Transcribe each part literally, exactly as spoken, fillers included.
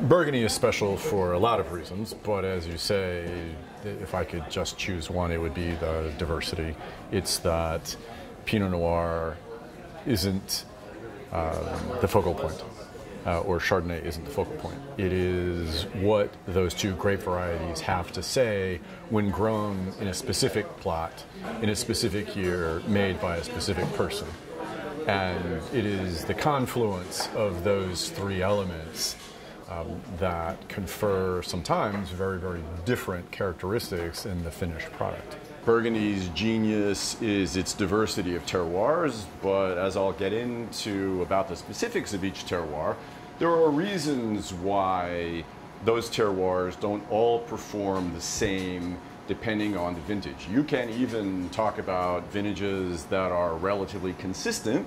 Burgundy is special for a lot of reasons, but as you say, if I could just choose one, it would be the diversity. It's that Pinot Noir isn't um, the focal point, uh, or Chardonnay isn't the focal point. It is what those two grape varieties have to say when grown in a specific plot, in a specific year, made by a specific person. And it is the confluence of those three elements um, that confer sometimes very, very different characteristics in the finished product. Burgundy's genius is its diversity of terroirs, but as I'll get into about the specifics of each terroir, there are reasons why those terroirs don't all perform the same depending on the vintage. You can even talk about vintages that are relatively consistent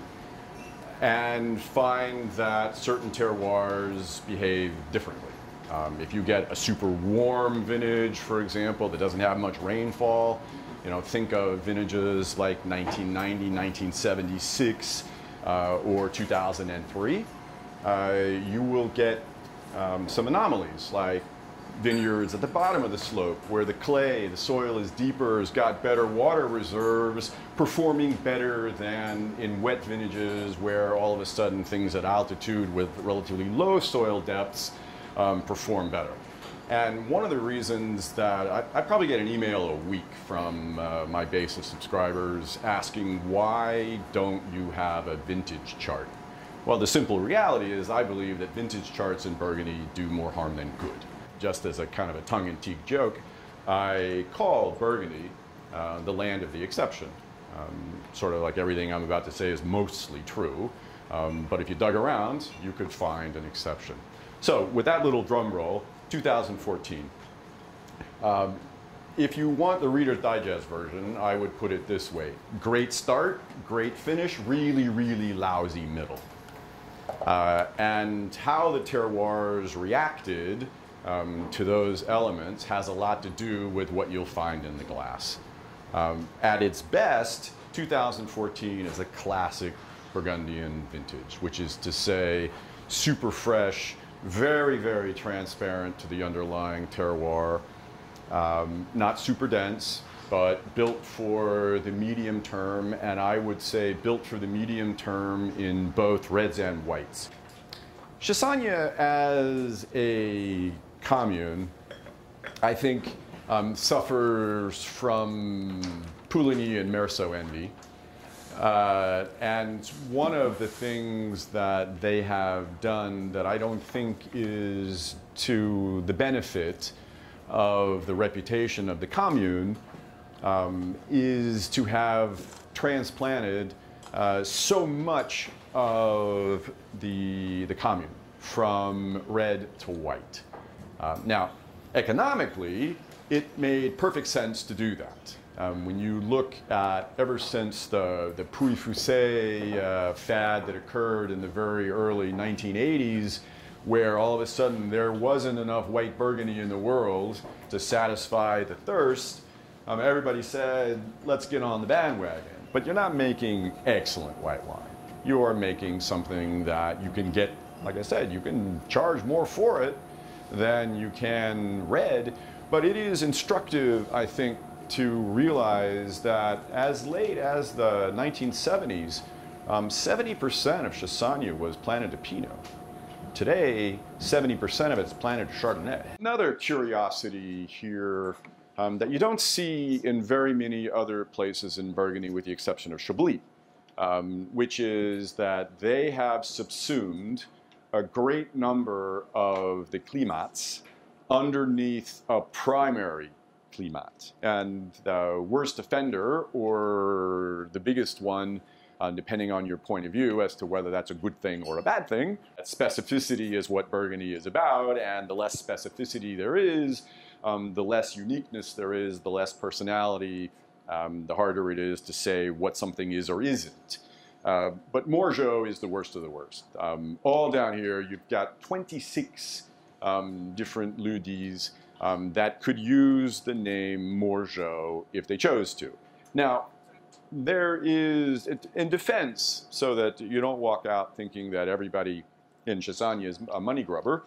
and find that certain terroirs behave differently. Um, if you get a super warm vintage, for example, that doesn't have much rainfall, you know, think of vintages like nineteen ninety, nineteen seventy-six, uh, or two thousand three. Uh, you will get um, some anomalies, like vineyards at the bottom of the slope where the clay, the soil is deeper, has got better water reserves, performing better than in wet vintages where all of a sudden things at altitude with relatively low soil depths um, perform better. And one of the reasons that I, I probably get an email a week from uh, my base of subscribers asking, why don't you have a vintage chart? Well, the simple reality is I believe that vintage charts in Burgundy do more harm than good. Just as a kind of a tongue-in-cheek joke, I call Burgundy uh, the land of the exception. Um, sort of like everything I'm about to say is mostly true, um, but if you dug around, you could find an exception. So with that little drum roll, two thousand fourteen. Um, if you want the Reader's Digest version, I would put it this way. Great start, great finish, really, really lousy middle. Uh, and how the terroirs reacted Um, to those elements has a lot to do with what you'll find in the glass. Um, at its best, two thousand fourteen is a classic Burgundian vintage, which is to say super fresh, very, very transparent to the underlying terroir, um, not super dense, but built for the medium term, and I would say built for the medium term in both reds and whites. Chassagne as a commune, I think, um, suffers from Pouligny and Meursault envy. Uh, and one of the things that they have done that I don't think is to the benefit of the reputation of the commune um, is to have transplanted uh, so much of the, the commune from red to white. Uh, now, economically, it made perfect sense to do that. Um, when you look at, ever since the, the Pouilly-Fuissé uh, fad that occurred in the very early nineteen eighties, where all of a sudden there wasn't enough white Burgundy in the world to satisfy the thirst, um, everybody said, let's get on the bandwagon. But you're not making excellent white wine. You are making something that you can get, like I said, you can charge more for it than you can red, but it is instructive, I think, to realize that as late as the nineteen seventies, um, seventy percent of Chassagne was planted to Pinot. Today, seventy percent of it's planted to Chardonnay. Another curiosity here um, that you don't see in very many other places in Burgundy with the exception of Chablis, um, which is that they have subsumed a great number of the climats underneath a primary climat. And the worst offender, or the biggest one, uh, depending on your point of view as to whether that's a good thing or a bad thing, specificity is what Burgundy is about, and the less specificity there is, um, the less uniqueness there is, the less personality, um, the harder it is to say what something is or isn't. Uh, but Morgeau is the worst of the worst. Um, all down here, you've got twenty-six um, different Ludis um, that could use the name Morgeau if they chose to. Now, there is, in defense, so that you don't walk out thinking that everybody in Chassagne is a money grubber,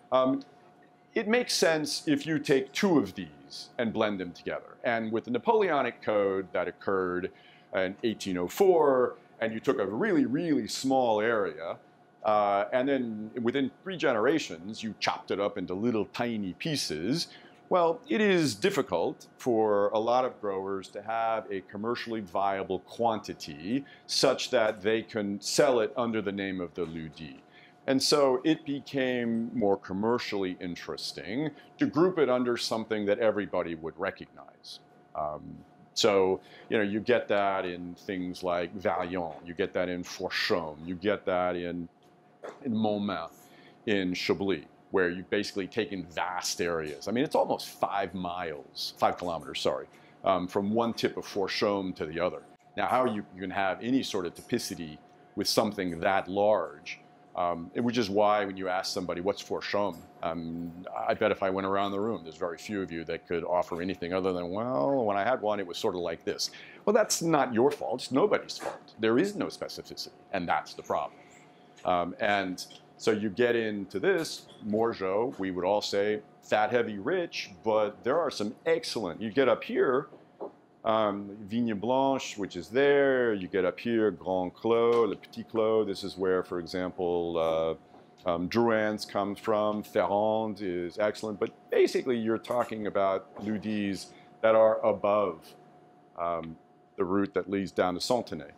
Um, it makes sense if you take two of these and blend them together. And with the Napoleonic Code that occurred in eighteen oh four, and you took a really, really small area, uh, and then within three generations, you chopped it up into little tiny pieces. Well, it is difficult for a lot of growers to have a commercially viable quantity such that they can sell it under the name of the Ludi. And so it became more commercially interesting to group it under something that everybody would recognize. Um, so, you know, you get that in things like Vaillant, you get that in Fourchaume, you get that in, in Montmain, in Chablis, where you've basically taken vast areas. I mean, it's almost five miles, five kilometers, sorry, um, from one tip of Fourchaume to the other. Now, how you, you can have any sort of typicity with something that large, um, which is why when you ask somebody, what's Fourchaume? Um, I bet if I went around the room, there's very few of you that could offer anything other than, well, when I had one, it was sort of like this. Well, that's not your fault. It's nobody's fault. There is no specificity, and that's the problem. Um, and so you get into this, Morgeau, we would all say fat, heavy, rich, but there are some excellent, you get up here, um, Vigne Blanche, which is there, you get up here, Grand Clos, Le Petit Clos, this is where, for example, uh, um, Drouhin's comes from, Ferrand is excellent, but basically you're talking about Ludis that are above um, the route that leads down to Fontenay.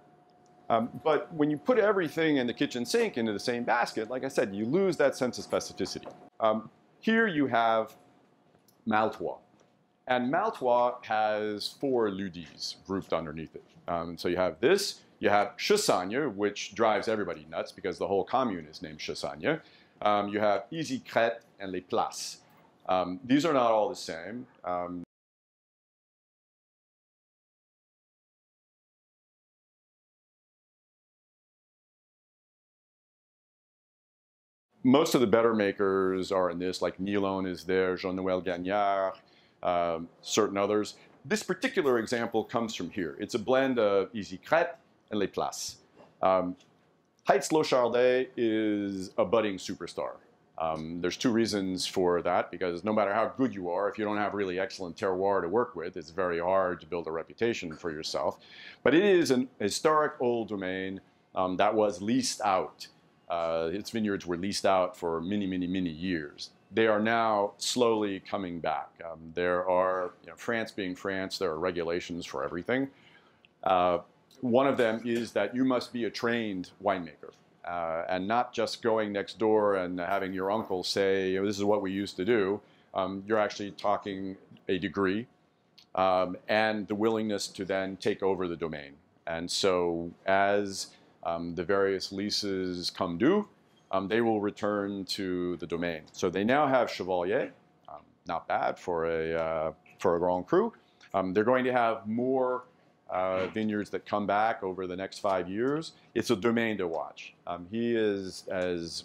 Um, but when you put everything in the kitchen sink into the same basket, like I said, you lose that sense of specificity. Um, here you have Maltois. And Maltois has four Ludis grouped underneath it. Um, so you have this, you have Chassagne, which drives everybody nuts because the whole commune is named Chassagne. Um, you have Easy Crête and Les Places. Um, these are not all the same. Um, Most of the better makers are in this, like Nilon is there, Jean-Noël Gagnard, um, certain others. This particular example comes from here. It's a blend of Easy Crête and Les Places. Um, Heights Lochardet is a budding superstar. Um, there's two reasons for that, because no matter how good you are, if you don't have really excellent terroir to work with, it's very hard to build a reputation for yourself. But it is an historic old domain um, that was leased out. Uh, its vineyards were leased out for many, many, many years. They are now slowly coming back. Um, there are, you know, France being France, there are regulations for everything. Uh, one of them is that you must be a trained winemaker uh, and not just going next door and having your uncle say, you know, this is what we used to do. Um, you're actually talking a degree um, and the willingness to then take over the domain. And so as Um, the various leases come due, um, they will return to the domain. So they now have Chevalier, um, not bad for a, uh, for a Grand Cru. Um, they're going to have more uh, vineyards that come back over the next five years. It's a domain to watch. Um, he is, as,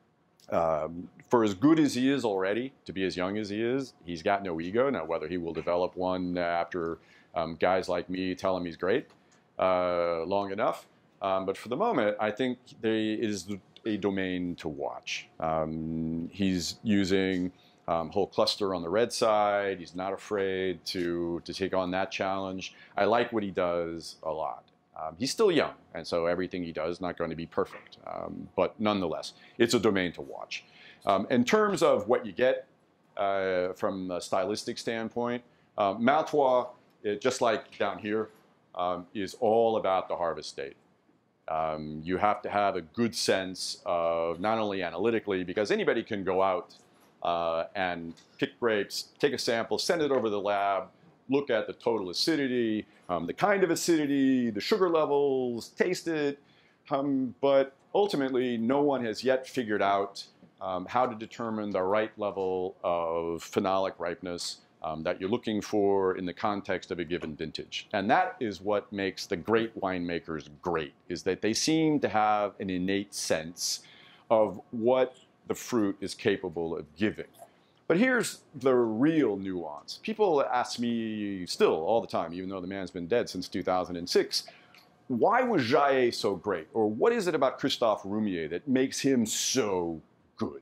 um, for as good as he is already, to be as young as he is, he's got no ego. Now, whether he will develop one after um, guys like me tell him he's great uh, long enough. Um, but for the moment, I think they, it is a domain to watch. Um, he's using um, whole cluster on the red side. He's not afraid to, to take on that challenge. I like what he does a lot. Um, he's still young, and so everything he does is not going to be perfect. Um, but nonetheless, it's a domain to watch. Um, in terms of what you get uh, from a stylistic standpoint, uh, Maltois, it, just like down here, um, is all about the harvest date. Um, you have to have a good sense of not only analytically, because anybody can go out uh, and pick grapes, take a sample, send it over to the lab, look at the total acidity, um, the kind of acidity, the sugar levels, taste it, um, but ultimately no one has yet figured out um, how to determine the right level of phenolic ripeness Um, that you're looking for in the context of a given vintage. And that is what makes the great winemakers great, is that they seem to have an innate sense of what the fruit is capable of giving. But here's the real nuance. People ask me still all the time, even though the man's been dead since two thousand six, why was Jaët so great? Or what is it about Christophe Roumier that makes him so good?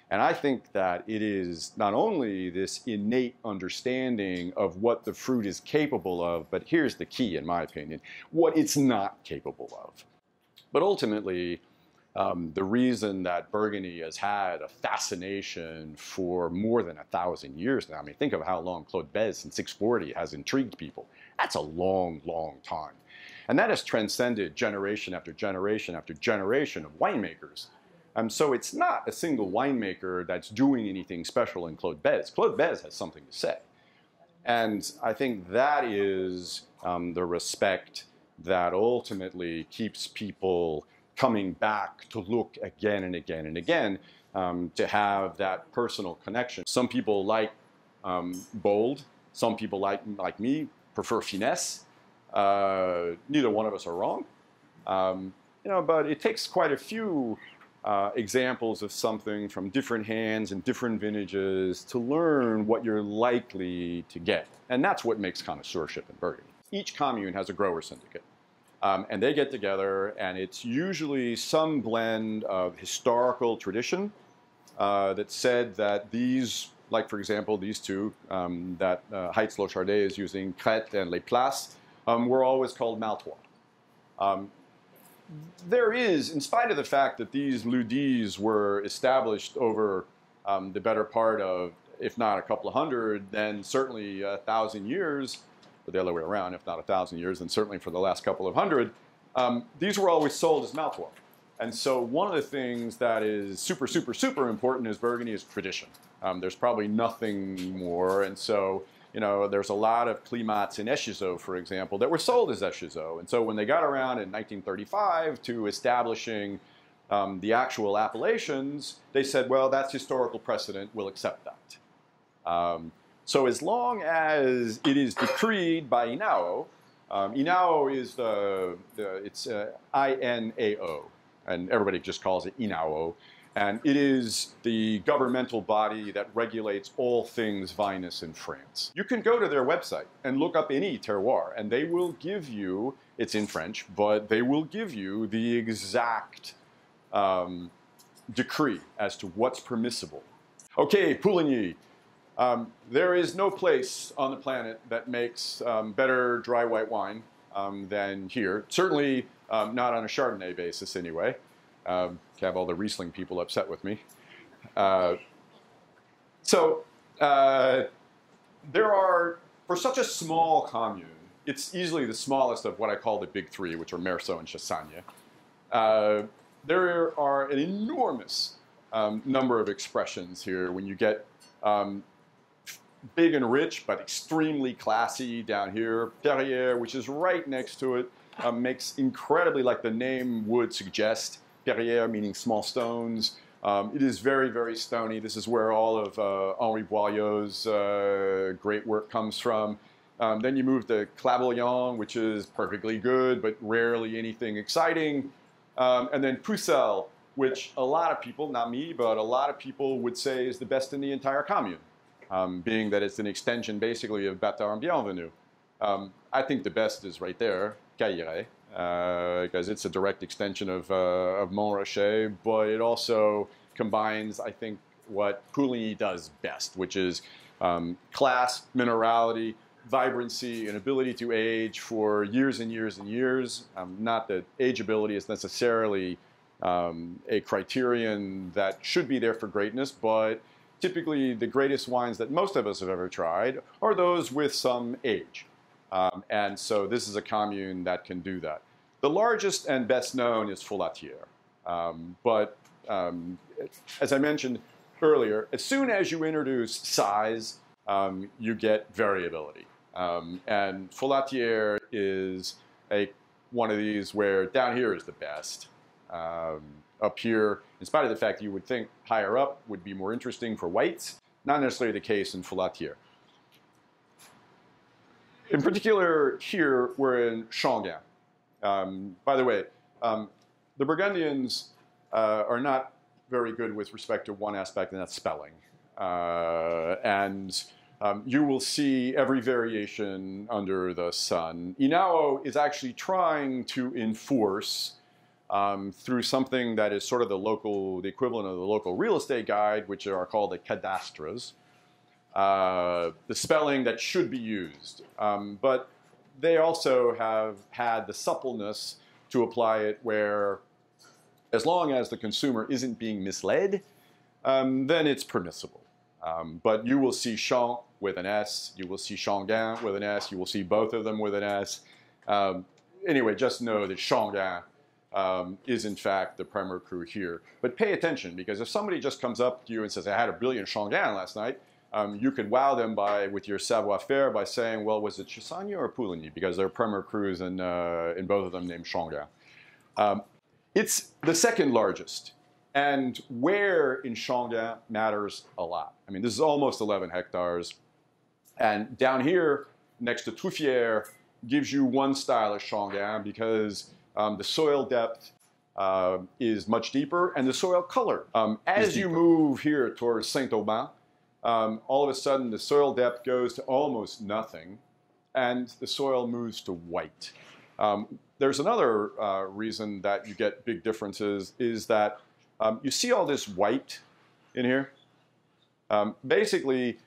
And I think that it is not only this innate understanding of what the fruit is capable of, but here's the key, in my opinion, what it's not capable of. But ultimately, um, the reason that Burgundy has had a fascination for more than a thousand years now, I mean, think of how long Claude Bèze in six forty has intrigued people. That's a long, long time. And that has transcended generation after generation after generation of winemakers. Um, so it's not a single winemaker that's doing anything special in Claude Bèze. Claude Bèze has something to say. And I think that is um, the respect that ultimately keeps people coming back to look again and again and again, um, to have that personal connection. Some people like um, bold. Some people like, like me, prefer finesse. Uh, neither one of us are wrong. Um, you know, but it takes quite a few Uh, examples of something from different hands and different vintages to learn what you're likely to get. And that's what makes connoisseurship in Burgundy. Each commune has a grower syndicate. Um, and they get together, and it's usually some blend of historical tradition uh, that said that these, like for example, these two, um, that uh, Heiz-Lochardet is using, Crête and Les Places, um, were always called Maltois. Um, There is, in spite of the fact that these lieux-dits were established over um, the better part of, if not a couple of hundred, then certainly a thousand years, or the other way around, if not a thousand years, then certainly for the last couple of hundred, um, these were always sold as Maltois. And so one of the things that is super, super, super important is Burgundy is tradition. Um, there's probably nothing more, and so you know, there's a lot of climats in Echezeaux, for example, that were sold as Echezeaux. And so when they got around in nineteen thirty-five to establishing um, the actual appellations, they said, well, that's historical precedent, we'll accept that. Um, so as long as it is decreed by INAO, um, INAO is the, the it's uh, I N A O, and everybody just calls it INAO. And it is the governmental body that regulates all things vinous in France. You can go to their website and look up any terroir, and they will give you, it's in French, but they will give you the exact um, decree as to what's permissible. Okay, Pouligny. Um, there is no place on the planet that makes um, better dry white wine um, than here. Certainly um, not on a Chardonnay basis anyway. Um, to have all the Riesling people upset with me. Uh, so uh, there are, for such a small commune, it's easily the smallest of what I call the big three, which are Meursault and Chassagne. Uh, there are an enormous um, number of expressions here when you get um, big and rich, but extremely classy down here. Perrières, which is right next to it, um, makes incredibly, like the name would suggest, Perrières meaning small stones. Um, it is very, very stony. This is where all of uh, Henri Boileau's uh, great work comes from. Um, then you move to Clairvoyant, which is perfectly good, but rarely anything exciting. Um, and then Pucelle, which a lot of people, not me, but a lot of people would say is the best in the entire commune, um, being that it's an extension basically of Bâtard and Bienvenu. Um, I think the best is right there, Cailleret. Uh, because it's a direct extension of, uh, of Montrachet, but it also combines, I think, what Pouligny does best, which is um, class, minerality, vibrancy, and ability to age for years and years and years. Um, not that ageability is necessarily um, a criterion that should be there for greatness, but typically the greatest wines that most of us have ever tried are those with some age. Um, and so this is a commune that can do that. The largest and best known is Follatière. Um, but um, as I mentioned earlier, as soon as you introduce size, um, you get variability. Um, and Follatière is a, one of these where down here is the best. Um, up here, in spite of the fact you would think higher up would be more interesting for whites, not necessarily the case in Follatière. In particular, here, we're in Changuin. Um, by the way, um, the Burgundians uh, are not very good with respect to one aspect, and that's spelling. Uh, and um, you will see every variation under the sun. INAO is actually trying to enforce um, through something that is sort of the local, the equivalent of the local real estate guide, which are called the cadastres, uh, the spelling that should be used. Um, but they also have had the suppleness to apply it where, as long as the consumer isn't being misled, um, then it's permissible. Um, but you will see Champ with an S, you will see Changuin with an S, you will see both of them with an S. Um, anyway, just know that Changuin um, is in fact the Premier Cru here. But pay attention, because if somebody just comes up to you and says, I had a brilliant Changuin last night, um, you could wow them by, with your savoir-faire by saying, well, was it Chassagne or Pouligny? Because there are Premier Crus and uh, in both of them named Changuin. Um, it's the second largest. And where in Changuin matters a lot. I mean, this is almost eleven hectares. And down here, next to Truffières, gives you one style of Changuin because um, the soil depth uh, is much deeper and the soil color. Um, as you move here towards Saint-Aubin, um, all of a sudden the soil depth goes to almost nothing and the soil moves to white. Um, there's another uh, reason that you get big differences is that Um, you see all this white in here? Um, basically,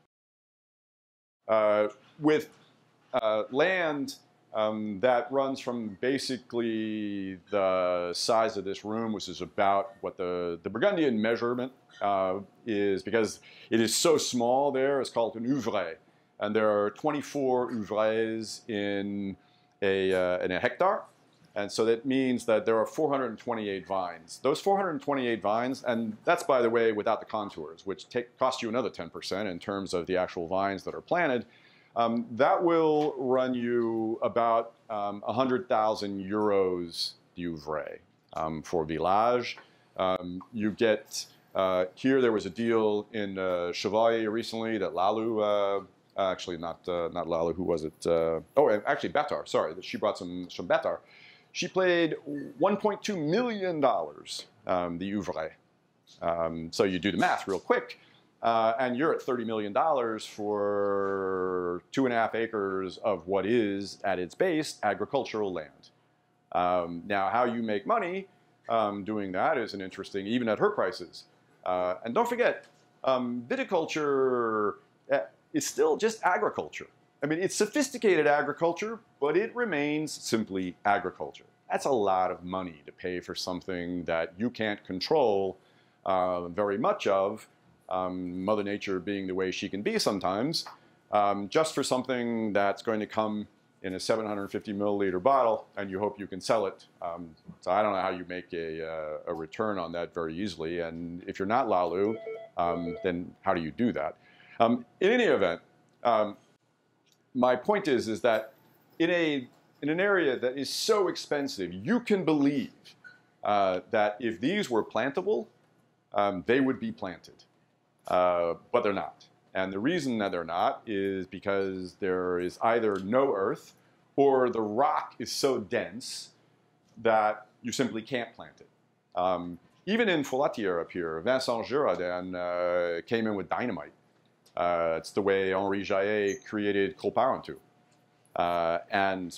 uh, with uh, land um, that runs from basically the size of this room, which is about what the, the Burgundian measurement uh, is, because it is so small there, it's called an ouvre. And there are twenty-four ouvres in a, uh, in a hectare. And so that means that there are four hundred twenty-eight vines. Those four hundred twenty-eight vines, and that's, by the way, without the contours, which take, cost you another ten percent in terms of the actual vines that are planted, um, that will run you about um, one hundred thousand euros d'ouvre um, for village. Um, you get, uh, here there was a deal in uh, Chevalier recently that Lalou, uh, actually not, uh, not Lalou, who was it? Uh, oh, actually Betar, sorry, that she brought some, some Betar. She paid one point two million dollars, um, the ouvre. Um, so you do the math real quick, uh, and you're at thirty million dollars for two and a half acres of what is, at its base, agricultural land. Um, now, how you make money um, doing that is an interesting, even at her prices. Uh, and don't forget, um, viticulture is still just agriculture. I mean, it's sophisticated agriculture, but it remains simply agriculture. That's a lot of money to pay for something that you can't control uh, very much of, um, Mother Nature being the way she can be sometimes, um, just for something that's going to come in a seven hundred fifty milliliter bottle, and you hope you can sell it. Um, so I don't know how you make a, uh, a return on that very easily. And if you're not Lalou, um, then how do you do that? Um, in any event, um, my point is, is that in, a, in an area that is so expensive, you can believe uh, that if these were plantable, um, they would be planted. Uh, but they're not. And the reason that they're not is because there is either no earth or the rock is so dense that you simply can't plant it. Um, even in Follatière up here, Vincent Girardin uh, came in with dynamite. Uh, it's the way Henri Jaillet created Cros-Parentout. Uh, and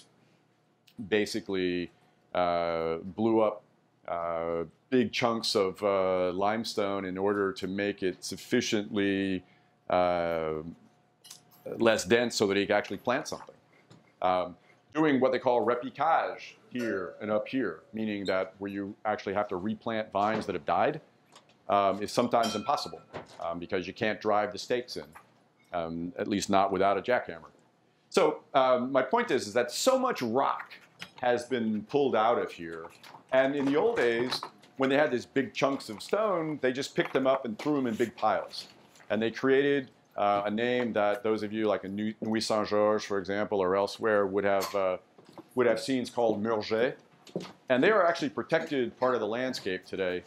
basically uh, blew up uh, big chunks of uh, limestone in order to make it sufficiently uh, less dense so that he could actually plant something. Um, doing what they call repiquage here and up here, meaning that where you actually have to replant vines that have died, Um, is sometimes impossible um, because you can't drive the stakes in, um, at least not without a jackhammer. So um, my point is, is that so much rock has been pulled out of here. And in the old days, when they had these big chunks of stone, they just picked them up and threw them in big piles. And they created uh, a name that those of you like in Nuit Saint-Georges, for example, or elsewhere would have, uh, would have scenes called murgées. And they are actually protected part of the landscape today,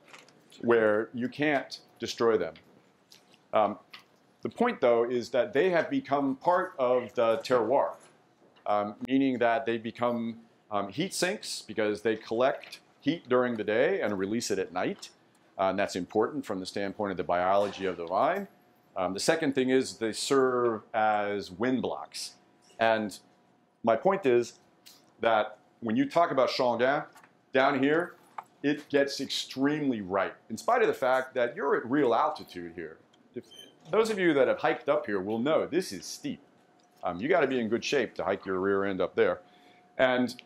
where you can't destroy them. Um, the point, though, is that they have become part of the terroir, um, meaning that they become um, heat sinks because they collect heat during the day and release it at night. Uh, and that's important from the standpoint of the biology of the vine. Um, the second thing is they serve as wind blocks. And my point is that when you talk about Changuin, Down here, it gets extremely ripe, in spite of the fact that you're at real altitude here. If, those of you that have hiked up here will know this is steep. Um, you got to be in good shape to hike your rear end up there. And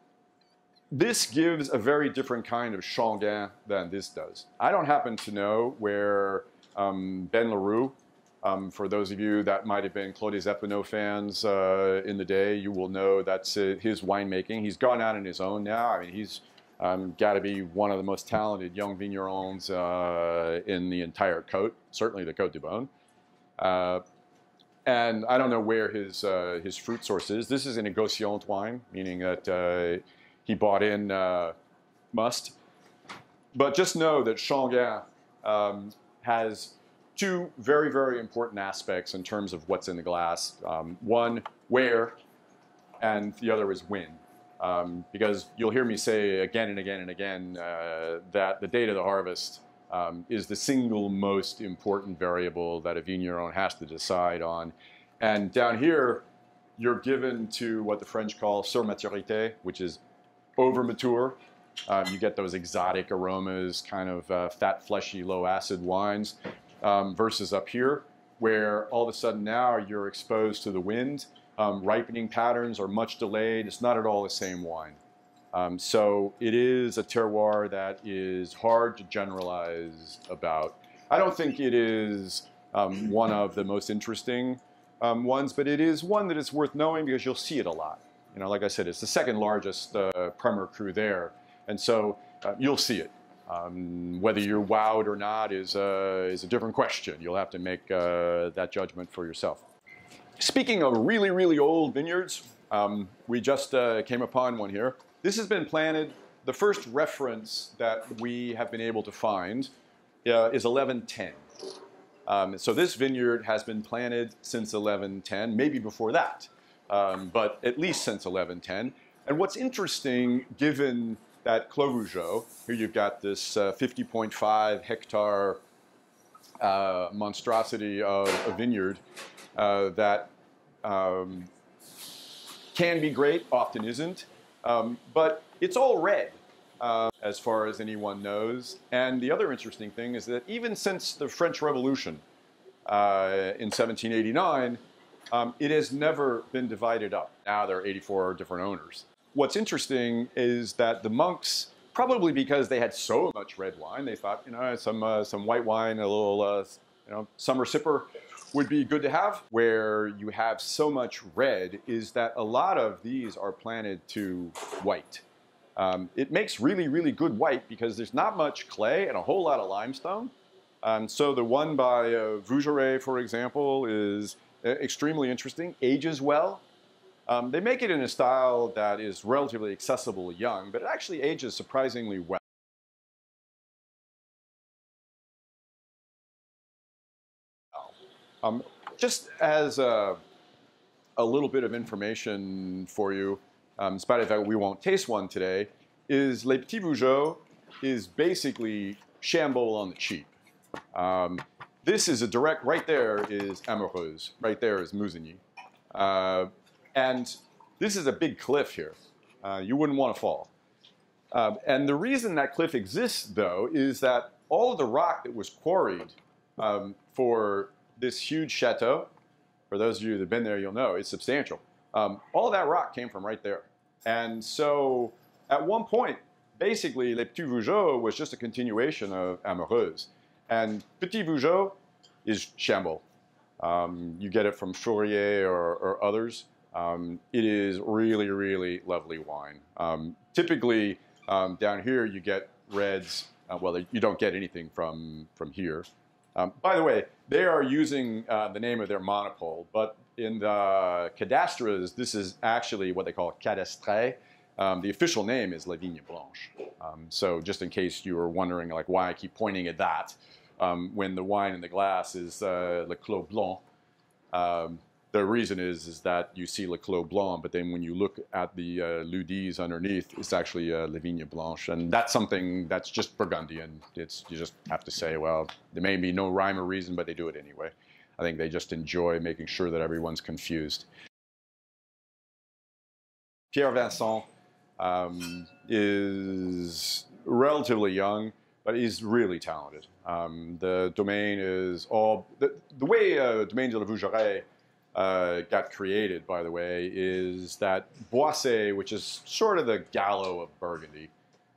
this gives a very different kind of Changin than this does. I don't happen to know where um, Ben Leroux, um, for those of you that might have been Claude Epineau fans uh, in the day, you will know that's uh, his winemaking. He's gone out on his own now. I mean, he's um, got to be one of the most talented young vignerons uh, in the entire Côte, certainly the Côte du Beaune. Uh, and I don't know where his, uh, his fruit source is. This is a négociant wine, meaning that uh, he bought in uh, must. But just know that Changin um, has two very, very important aspects in terms of what's in the glass. Um, one, where, and the other is when. Um, because you'll hear me say again and again and again uh, that the date of the harvest um, is the single most important variable that a vigneron has to decide on. And down here, you're given to what the French call surmaturité, which is over mature. Um, you get those exotic aromas, kind of uh, fat, fleshy, low acid wines, um, versus up here, where all of a sudden now you're exposed to the wind. Um, ripening patterns are much delayed. It's not at all the same wine. Um, so it is a terroir that is hard to generalize about. I don't think it is um, one of the most interesting um, ones, but it is one that is worth knowing because you'll see it a lot. You know, like I said, it's the second largest uh, Premier Cru there, and so uh, you'll see it. Um, whether you're wowed or not is, uh, is a different question. You'll have to make uh, that judgment for yourself. Speaking of really, really old vineyards, um, we just uh, came upon one here. This has been planted. The first reference that we have been able to find uh, is eleven ten. Um, so this vineyard has been planted since eleven ten, maybe before that. Um, but at least since eleven ten. And what's interesting, given that Clos Vougeot, here you've got this uh, fifty point five hectare uh, monstrosity of a vineyard uh, that um, can be great, often isn't, um, but it's all red uh, as far as anyone knows. And the other interesting thing is that even since the French Revolution uh, in seventeen eighty-nine, Um, it has never been divided up. Now there are eighty-four different owners. What's interesting is that the monks, probably because they had so much red wine, they thought, you know, some, uh, some white wine, a little uh, you know, summer sipper would be good to have. Where you have so much red is that a lot of these are planted to white. Um, it makes really, really good white because there's not much clay and a whole lot of limestone. Um, so the one by uh, Vougeret, for example, is extremely interesting, ages well. Um, they make it in a style that is relatively accessible young, but it actually ages surprisingly well. Um, just as a, a little bit of information for you, um, in spite of the fact we won't taste one today, is Les Petits Vougeot is basically Chambolle on the cheap. Um, This is a direct, right there is Amoureuse, right there is Musigny. Uh, and this is a big cliff here. Uh, you wouldn't want to fall. Uh, and the reason that cliff exists, though, is that all of the rock that was quarried um, for this huge chateau, for those of you that have been there, you'll know, it's substantial. Um, all of that rock came from right there. And so at one point, basically, Les Petits Vougeot was just a continuation of Amoureuse. And Petit Vougeot is Chambolle. Um, you get it from Fourier or, or others. Um, it is really, really lovely wine. Um, typically, um, down here you get reds. Uh, well, you don't get anything from, from here. Um, by the way, they are using uh, the name of their monopole, but in the cadastres, this is actually what they call cadastre. Um, the official name is La Vigne Blanche. Um, so just in case you were wondering like why I keep pointing at that, um, when the wine in the glass is uh, Le Clos Blanc, um, the reason is, is that you see Le Clos Blanc, but then when you look at the uh, Ludis underneath, it's actually uh, La Vigne Blanche. And that's something that's just Burgundian. It's, you just have to say, well, there may be no rhyme or reason, but they do it anyway. I think they just enjoy making sure that everyone's confused. Pierre Vincent um, is relatively young, but he's really talented. Um, the domain is all the, the way uh, Domaine de la Vougeraie uh, got created, by the way, is that Boissé, which is sort of the Gallo of Burgundy,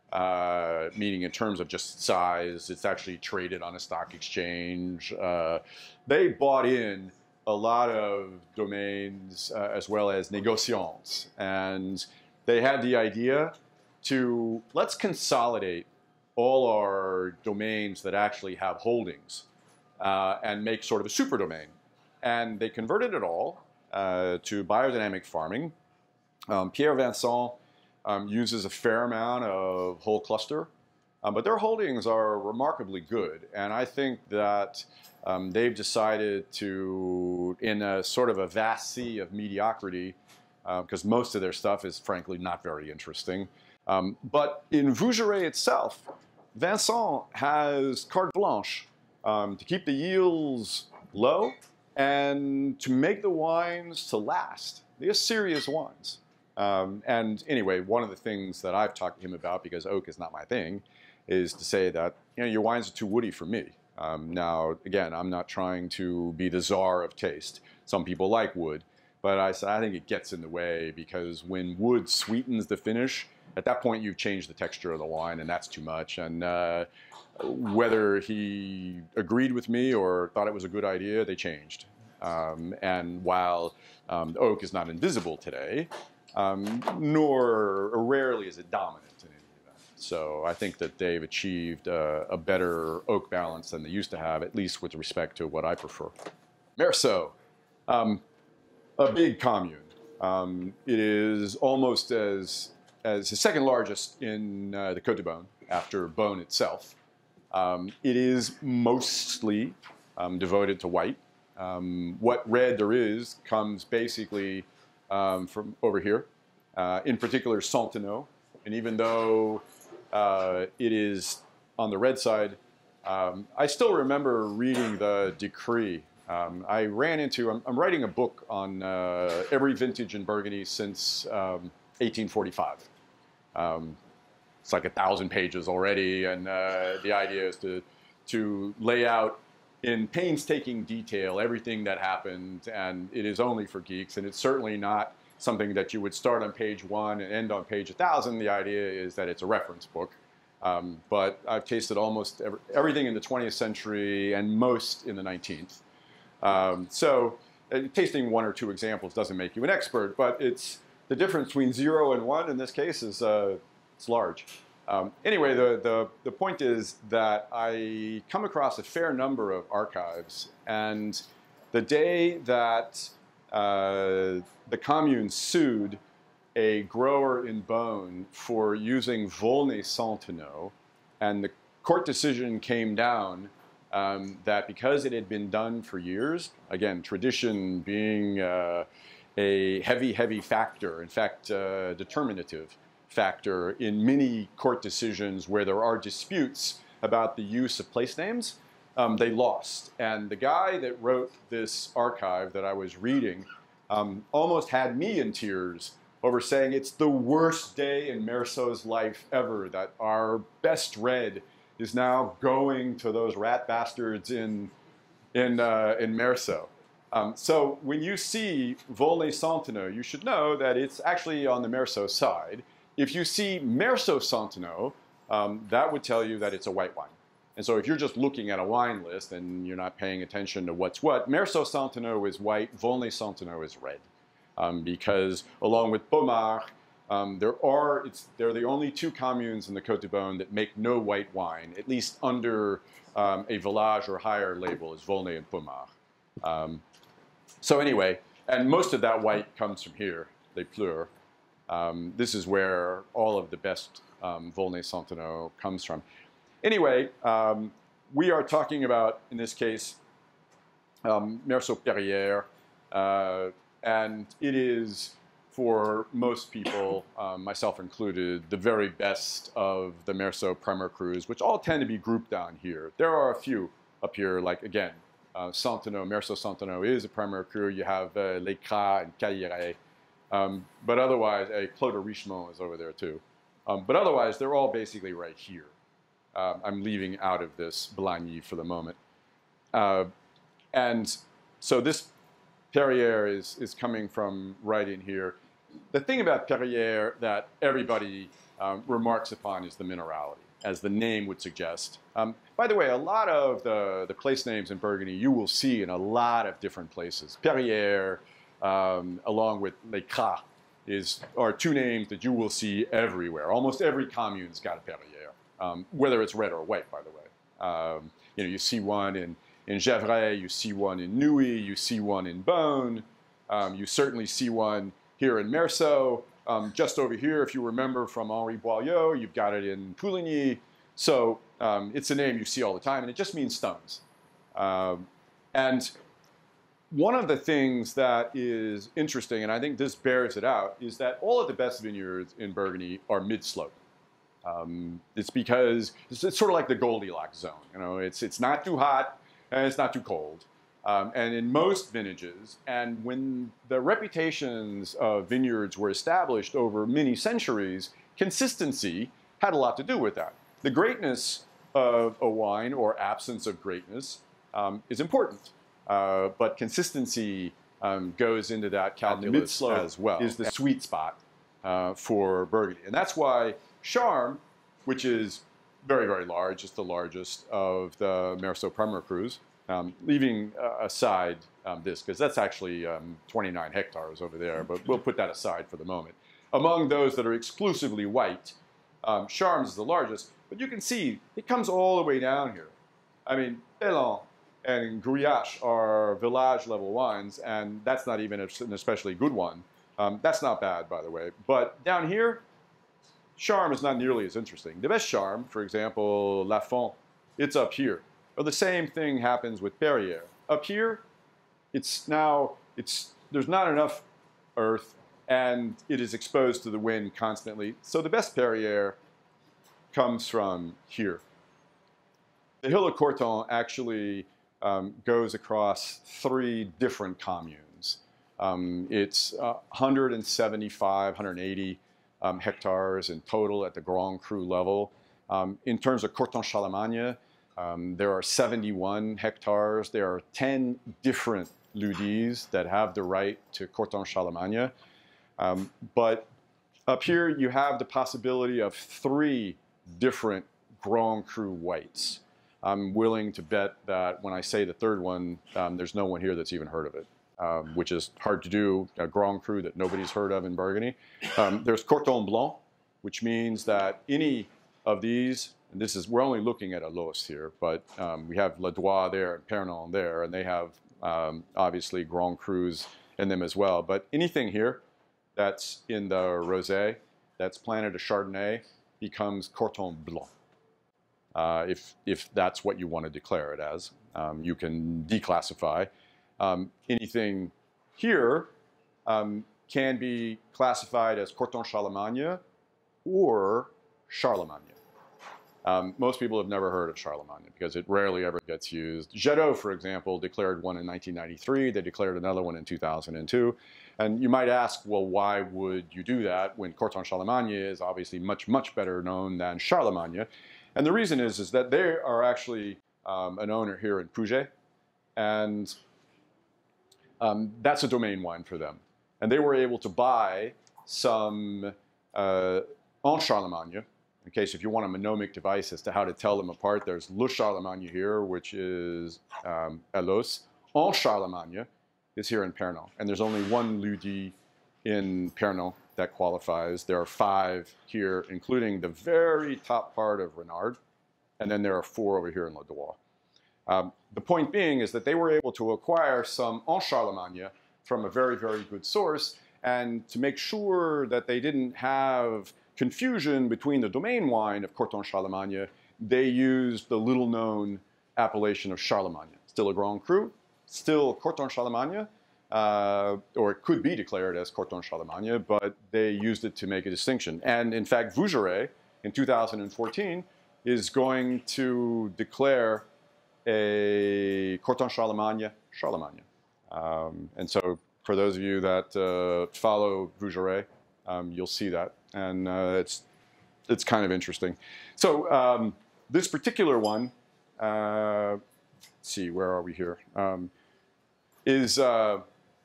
uh, meaning in terms of just size, it's actually traded on a stock exchange. Uh, they bought in a lot of domains uh, as well as négociants, and they had the idea to let's consolidate all our domains that actually have holdings uh, and make sort of a super domain. And they converted it all uh, to biodynamic farming. Um, Pierre Vincent um, uses a fair amount of whole cluster, um, but their holdings are remarkably good. And I think that um, they've decided to, in a sort of a vast sea of mediocrity, because uh, most of their stuff is frankly not very interesting. Um, but in Vougeraie itself, Vincent has carte blanche um, to keep the yields low and to make the wines to last. They are serious wines. Um, and anyway, one of the things that I've talked to him about, because oak is not my thing, is to say that, you know, your wines are too woody for me. Um, now, again, I'm not trying to be the czar of taste. Some people like wood, but I, I think it gets in the way because when wood sweetens the finish, at that point you've changed the texture of the wine, and that's too much. And uh, whether he agreed with me or thought it was a good idea, they changed. Um, and while um, the oak is not invisible today, um, nor or rarely is it dominant in any event. So I think that they've achieved uh, a better oak balance than they used to have, at least with respect to what I prefer. Meursault, um, a big commune. Um, it is almost as as the second largest in uh, the Côte de Beaune, after Beaune itself. Um, it is mostly um, devoted to white. Um, what red there is comes basically um, from over here, uh, in particular Centenot. And even though uh, it is on the red side, um, I still remember reading the decree. Um, I ran into, I'm, I'm writing a book on uh, every vintage in Burgundy since um, eighteen forty-five. Um, it's like a thousand pages already, and uh, the idea is to, to lay out in painstaking detail everything that happened, and it is only for geeks, and it's certainly not something that you would start on page one and end on page one thousand. The idea is that it's a reference book. Um, but I've tasted almost every, everything in the twentieth century and most in the nineteenth. Um, so uh, tasting one or two examples doesn't make you an expert, but it's the difference between zero and one in this case is uh, it's large. Um, anyway, the, the, the point is that I come across a fair number of archives, and the day that uh, the commune sued a grower in Beaune for using Volnay-Centenot, and the court decision came down um, that because it had been done for years, again, tradition being uh, a heavy, heavy factor, in fact, uh, determinative factor in many court decisions where there are disputes about the use of place names, um, they lost. And the guy that wrote this archive that I was reading um, almost had me in tears over saying it's the worst day in Meursault's life ever, that our best red is now going to those rat bastards in, in, uh, in Meursault. Um, so when you see Volnay-Centenot, you should know that it's actually on the Meursault side. If you see Meursault-Centenot, um, that would tell you that it's a white wine. And so if you're just looking at a wine list and you're not paying attention to what's what, Meursault-Centenot is white, Volnay-Centenot is red. Um, because along with Pommard, um, there are, it's, they're the only two communes in the Côte de Beaune that make no white wine, at least under um, a village or higher label is Volnay and Pommard. Um, so anyway, and most of that white comes from here, Les Pleurs. Um, this is where all of the best um, Volnay-Centenot comes from. Anyway, um, we are talking about, in this case, um, Meursault-Perrières, uh, and it is, for most people, um, myself included, the very best of the Meursault Premier Crus, which all tend to be grouped down here. There are a few up here, like, again, uh, Centenot, Meursault-Centenot is a Premier Cru. You have uh, Les Cras and Cailleret. Um, but otherwise, a Clos de Richemont is over there too. Um, but otherwise, they're all basically right here. Uh, I'm leaving out of this Blagny for the moment. Uh, and so this Perrières is, is coming from right in here. The thing about Perrières that everybody um, remarks upon is the minerality, as the name would suggest. Um, by the way, a lot of the, the place names in Burgundy you will see in a lot of different places. Perrières, um, along with Les Cras, is, are two names that you will see everywhere. Almost every commune's got a Perrières, um, whether it's red or white, by the way. Um, you know, you see one in, in Gevrey, you see one in Nuits, you see one in Beaune, um, you certainly see one here in Meursault. Um, just over here, if you remember from Henri Boileau, you've got it in Pouligny. So um, it's a name you see all the time, and it just means stones. Um, and one of the things that is interesting, and I think this bears it out, is that all of the best vineyards in Burgundy are mid-slope. Um, it's because it's, it's sort of like the Goldilocks zone. You know, it's, it's not too hot, and it's not too cold. Um, and in most vintages, and when the reputations of vineyards were established over many centuries, consistency had a lot to do with that. The greatness of a wine, or absence of greatness, um, is important. Uh, but consistency um, goes into that calculus as well. Is the sweet spot uh, for Burgundy. And that's why Charmes, which is very, very large, it's the largest of the Meursault Premier Crus, Um, leaving uh, aside um, this, because that's actually um, twenty-nine hectares over there, but we'll put that aside for the moment. Among those that are exclusively white, um, Charmes is the largest, but you can see it comes all the way down here. I mean, Elan and Grouillache are village-level wines, and that's not even an especially good one. Um, that's not bad, by the way. But down here, Charmes is not nearly as interesting. The best Charmes, for example, Lafon, it's up here. Well, the same thing happens with Perrières. Up here, it's now, it's, there's not enough earth, and it is exposed to the wind constantly. So the best Perrières comes from here. The hill of Corton actually um, goes across three different communes. Um, it's uh, one hundred seventy-five, one hundred eighty um, hectares in total at the Grand Cru level. Um, in terms of Corton-Charlemagne, Um, there are seventy-one hectares. There are ten different Ludis that have the right to Corton-Charlemagne. Um, but up here, you have the possibility of three different Grand Cru whites. I'm willing to bet that when I say the third one, um, there's no one here that's even heard of it, um, which is hard to do, a Grand Cru that nobody's heard of in Burgundy. Um, there's Corton Blanc, which means that any of these, and this is, we're only looking at Alos here, but um, we have Ladois there and Pernon there, and they have um, obviously Grand Crus in them as well. But anything here that's in the Rosé, that's planted a Chardonnay, becomes Corton Blanc. Uh, if, if that's what you want to declare it as. Um, you can declassify. Um, anything here um, can be classified as Corton-Charlemagne or Charlemagne. Um, most people have never heard of Charlemagne because it rarely ever gets used. Jadot, for example, declared one in nineteen ninety-three. They declared another one in two thousand two. And you might ask, well, why would you do that when Corton-Charlemagne is obviously much, much better known than Charlemagne? And the reason is, is that they are actually um, an owner here in Puget, and um, that's a domain wine for them. And they were able to buy some uh, en Charlemagne. In case if you want a mnemonic device as to how to tell them apart, there's Le Charlemagne here, which is um, Alos. En Charlemagne is here in Pernon. And there's only one Ludi in Pernon that qualifies. There are five here, including the very top part of Renard. And then there are four over here in Ladois. Um, the point being is that they were able to acquire some en Charlemagne from a very, very good source. And to make sure that they didn't have confusion between the domain wine of Corton-Charlemagne, they used the little-known appellation of Charlemagne. Still a Grand Cru, still Corton-Charlemagne, uh, or it could be declared as Corton-Charlemagne, but they used it to make a distinction. And in fact, Vougeray, in two thousand fourteen, is going to declare a Corton-Charlemagne Charlemagne. Um, and so for those of you that uh, follow Vougeret, um, you'll see that, and uh, it's it's kind of interesting. So um, this particular one, uh, let's see, where are we here? Um, is uh,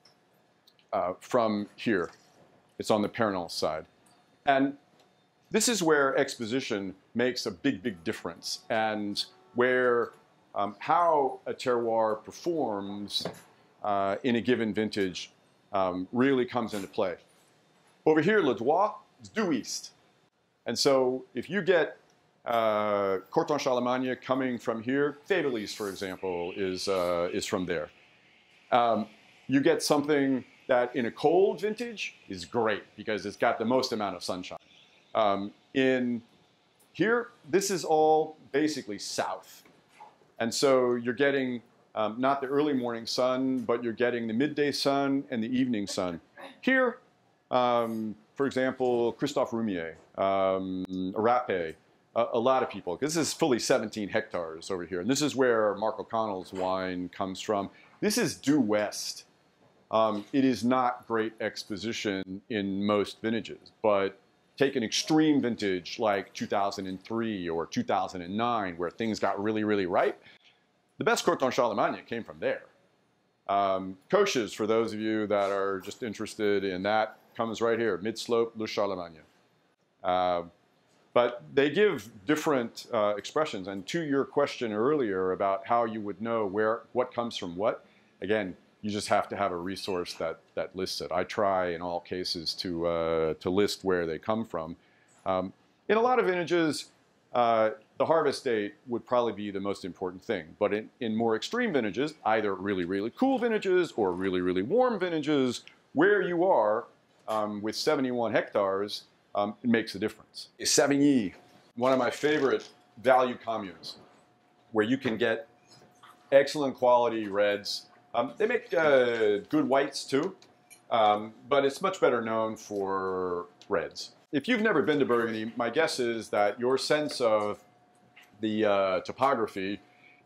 uh, from here. It's on the Pernod side, and this is where exposition makes a big, big difference, and where um, how a terroir performs uh, in a given vintage um, really comes into play. Over here, Le Droit is due east. And so if you get uh, Corton Charlemagne coming from here, Fébelise, for example, is, uh, is from there. Um, you get something that in a cold vintage is great because it's got the most amount of sunshine. Um, in here, this is all basically south. And so you're getting um, not the early morning sun, but you're getting the midday sun and the evening sun. Here, um, for example, Christophe Roumier, um, Arape, a, a lot of people. This is fully seventeen hectares over here. And this is where Mark O'Connell's wine comes from. This is due west. Um, it is not great exposition in most vintages, but take an extreme vintage like two thousand three or two thousand nine where things got really, really ripe. The best Corton Charlemagne came from there. Um, Coches, for those of you that are just interested in that, comes right here, mid-slope, Le Charlemagne. Uh, but they give different uh, expressions. And to your question earlier about how you would know where what comes from what, again, you just have to have a resource that, that lists it. I try in all cases to, uh, to list where they come from. Um, in a lot of vintages, uh, the harvest date would probably be the most important thing. But in, in more extreme vintages, either really, really cool vintages or really, really warm vintages, where you are um, with seventy-one hectares, um, it makes a difference. Savigny, one of my favorite value communes, where you can get excellent quality reds. Um, they make uh, good whites too, um, but it's much better known for reds. If you've never been to Burgundy, my guess is that your sense of the uh, topography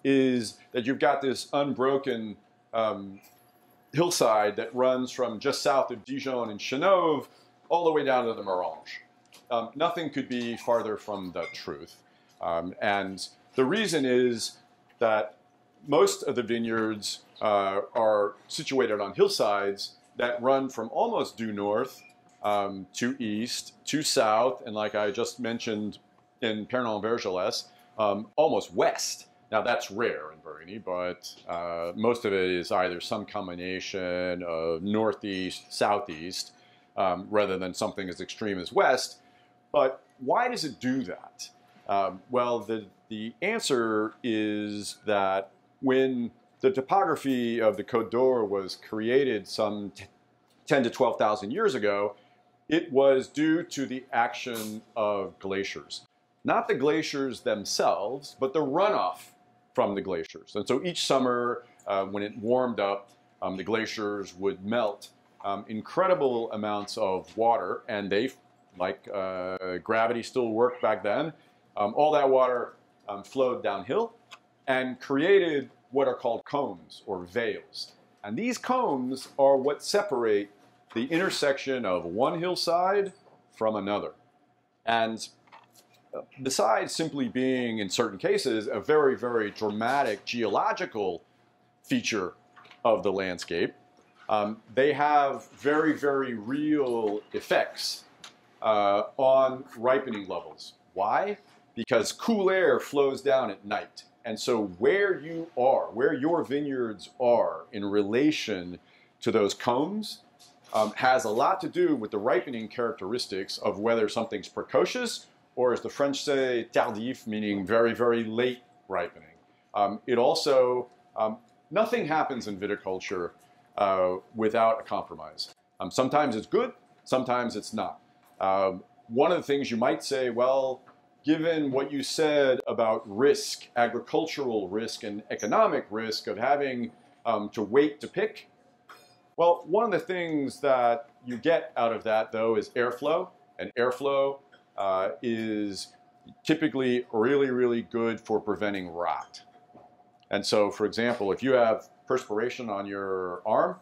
is that you've got this unbroken um, hillside that runs from just south of Dijon and Chenauve all the way down to the Morange. Um, nothing could be farther from the truth. Um, and the reason is that most of the vineyards uh, are situated on hillsides that run from almost due north um, to east, to south, and like I just mentioned in Pernon-Vergelès, um, almost west. Now that's rare in Burgundy, but uh, most of it is either some combination of northeast, southeast, um, rather than something as extreme as west. But why does it do that? Um, well, the, the answer is that when the topography of the Côte d'Or was created some ten to twelve thousand years ago, it was due to the action of glaciers. Not the glaciers themselves, but the runoff from the glaciers. And so each summer, uh, when it warmed up, um, the glaciers would melt um, incredible amounts of water, and they, like uh, gravity still worked back then, um, all that water um, flowed downhill and created what are called combes or vales. And these combes are what separate the intersection of one hillside from another. And besides simply being, in certain cases, a very, very dramatic geological feature of the landscape, um, they have very, very real effects uh, on ripening levels. Why? Because cool air flows down at night. And so where you are, where your vineyards are in relation to those combes um, has a lot to do with the ripening characteristics of whether something's precocious or, as the French say, tardif, meaning very, very late ripening. Um, it also, um, nothing happens in viticulture uh, without a compromise. Um, sometimes it's good, sometimes it's not. Um, one of the things you might say, well, given what you said about risk, agricultural risk and economic risk of having um, to wait to pick, well, one of the things that you get out of that, though, is airflow. And airflow uh, is typically really, really good for preventing rot. And so, for example, if you have perspiration on your arm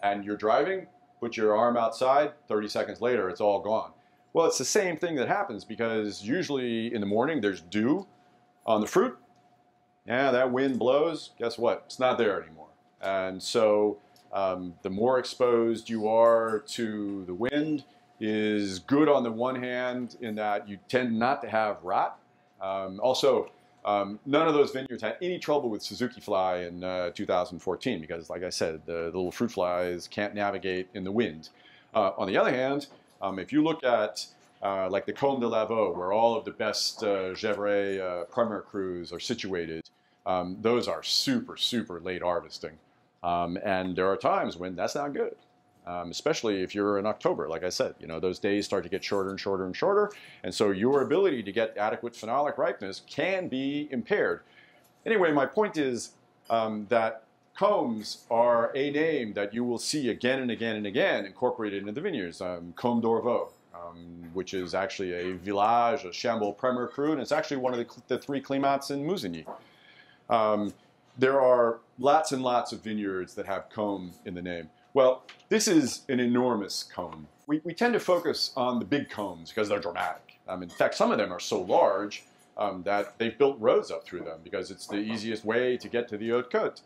and you're driving, put your arm outside, thirty seconds later, it's all gone. Well, it's the same thing that happens because usually in the morning there's dew on the fruit. Yeah, that wind blows, guess what? It's not there anymore. And so um, the more exposed you are to the wind is good on the one hand in that you tend not to have rot. Um, also, um, none of those vineyards had any trouble with Suzuki fly in uh, two thousand fourteen because, like I said, the, the little fruit flies can't navigate in the wind. Uh, on the other hand, um, if you look at uh, like the Côme de Lavaux, where all of the best uh, Gevrey uh, Premier Crus are situated, um, those are super, super late harvesting. Um, and there are times when that's not good. Um, especially if you're in October, like I said, you know, those days start to get shorter and shorter and shorter. And so your ability to get adequate phenolic ripeness can be impaired. Anyway, my point is um, that Cômes are a name that you will see again and again and again incorporated into the vineyards. Um, Côme d'Orvaux, um, which is actually a village, a Chambolle Premier Cru, and it's actually one of the, the three climats in Musigny. Um, there are lots and lots of vineyards that have Côme in the name. Well, this is an enormous Côme. We, we tend to focus on the big Cômes because they're dramatic. Um, in fact, some of them are so large um, that they've built roads up through them because it's the easiest way to get to the Haute Côte.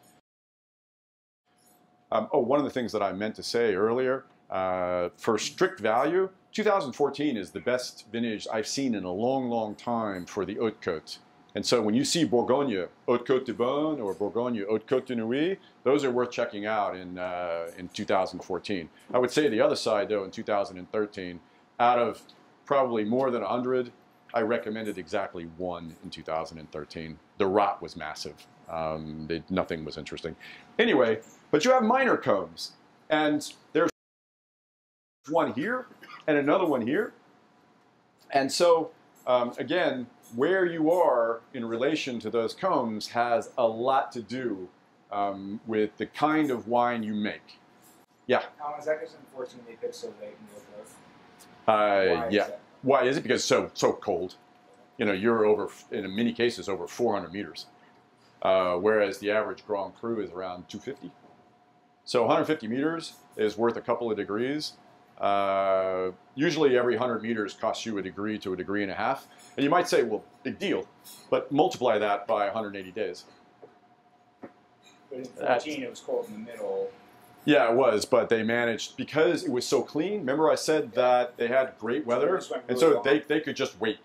Um, oh, one of the things that I meant to say earlier, uh, for strict value, two thousand fourteen is the best vintage I've seen in a long, long time for the Haute Côte. And so when you see Bourgogne Haute Côte de Beaune or Bourgogne Haute Côte de Nuits, those are worth checking out in, uh, in two thousand fourteen. I would say the other side, though, in two thousand thirteen, out of probably more than one hundred, I recommended exactly one in two thousand thirteen. The rot was massive. Um, they, nothing was interesting. Anyway, but you have minor Cômes, and there's one here and another one here. And so, um, again, where you are in relation to those Cômes has a lot to do um, with the kind of wine you make. Yeah? How is that because in fourteen they picked so late in the growth? Uh, Why yeah. is that? Why is it? Because it's so, so cold. You know, you're over, in many cases, over four hundred meters. Uh, whereas the average Grand Cru is around two fifty. So one hundred fifty meters is worth a couple of degrees. Uh, usually every one hundred meters costs you a degree to a degree and a half. And you might say, well, big deal, but multiply that by one hundred eighty days. But in fourteen it was cold in the middle. Yeah, it was, but they managed, because it was so clean, remember I said that they had great weather, and so they, they could just wait.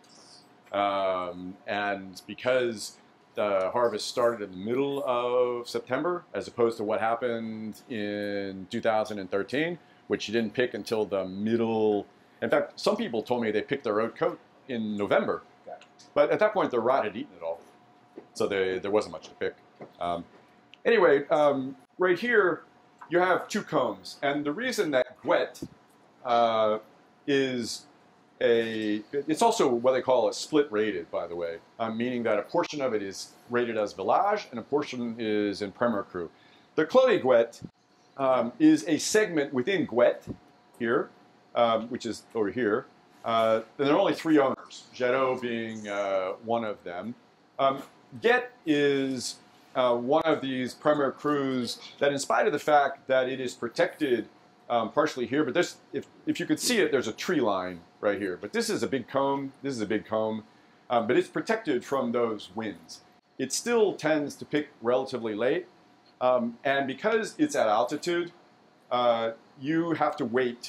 Um, and because the harvest started in the middle of September, as opposed to what happened in two thousand thirteen, which you didn't pick until the middle. In fact, some people told me they picked their Haute Côte in November, but at that point the rot had eaten it all, so they, there wasn't much to pick. Um, anyway, um, right here you have two Cômes, and the reason that Gouette uh, is a, it's also what they call a split rated, by the way, um, meaning that a portion of it is rated as Village and a portion is in Premier Cru. The Clos des Gouettes um, is a segment within Gouette here, um, which is over here. Uh, and there are only three owners, Jadot being uh, one of them. Um, Guette is uh, one of these Premier Crus that, in spite of the fact that it is protected um, partially here, but this, if, if you could see it, there's a tree line right here. But this is a big Côme, this is a big Côme, um, but it's protected from those winds. It still tends to pick relatively late, um, and because it's at altitude, uh, you have to wait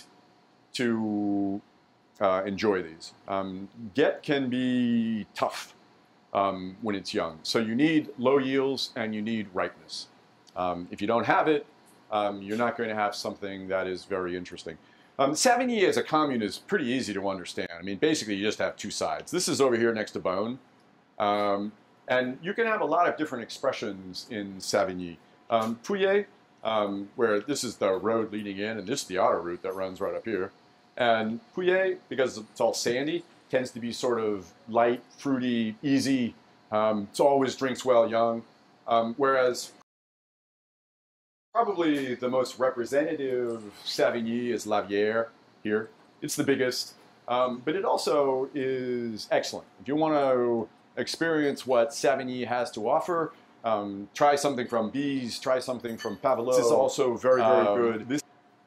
to uh, enjoy these. Um, Guette can be tough um, when it's young, so you need low yields and you need ripeness. Um, if you don't have it, um, you're not going to have something that is very interesting. Um, Savigny as a commune is pretty easy to understand. I mean, basically you just have two sides. This is over here next to Beaune, um, and you can have a lot of different expressions in Savigny. Um, Pouilly, um, where this is the road leading in, and this is the auto route that runs right up here. And Pouilly, because it's all sandy, tends to be sort of light, fruity, easy. Um, it always drinks well young. Um, whereas probably the most representative Savigny is Lavière here. It's the biggest, um, but it also is excellent. If you want to experience what Savigny has to offer, um, try something from Bise, try something from Pavelot. This is also very, very um, good. This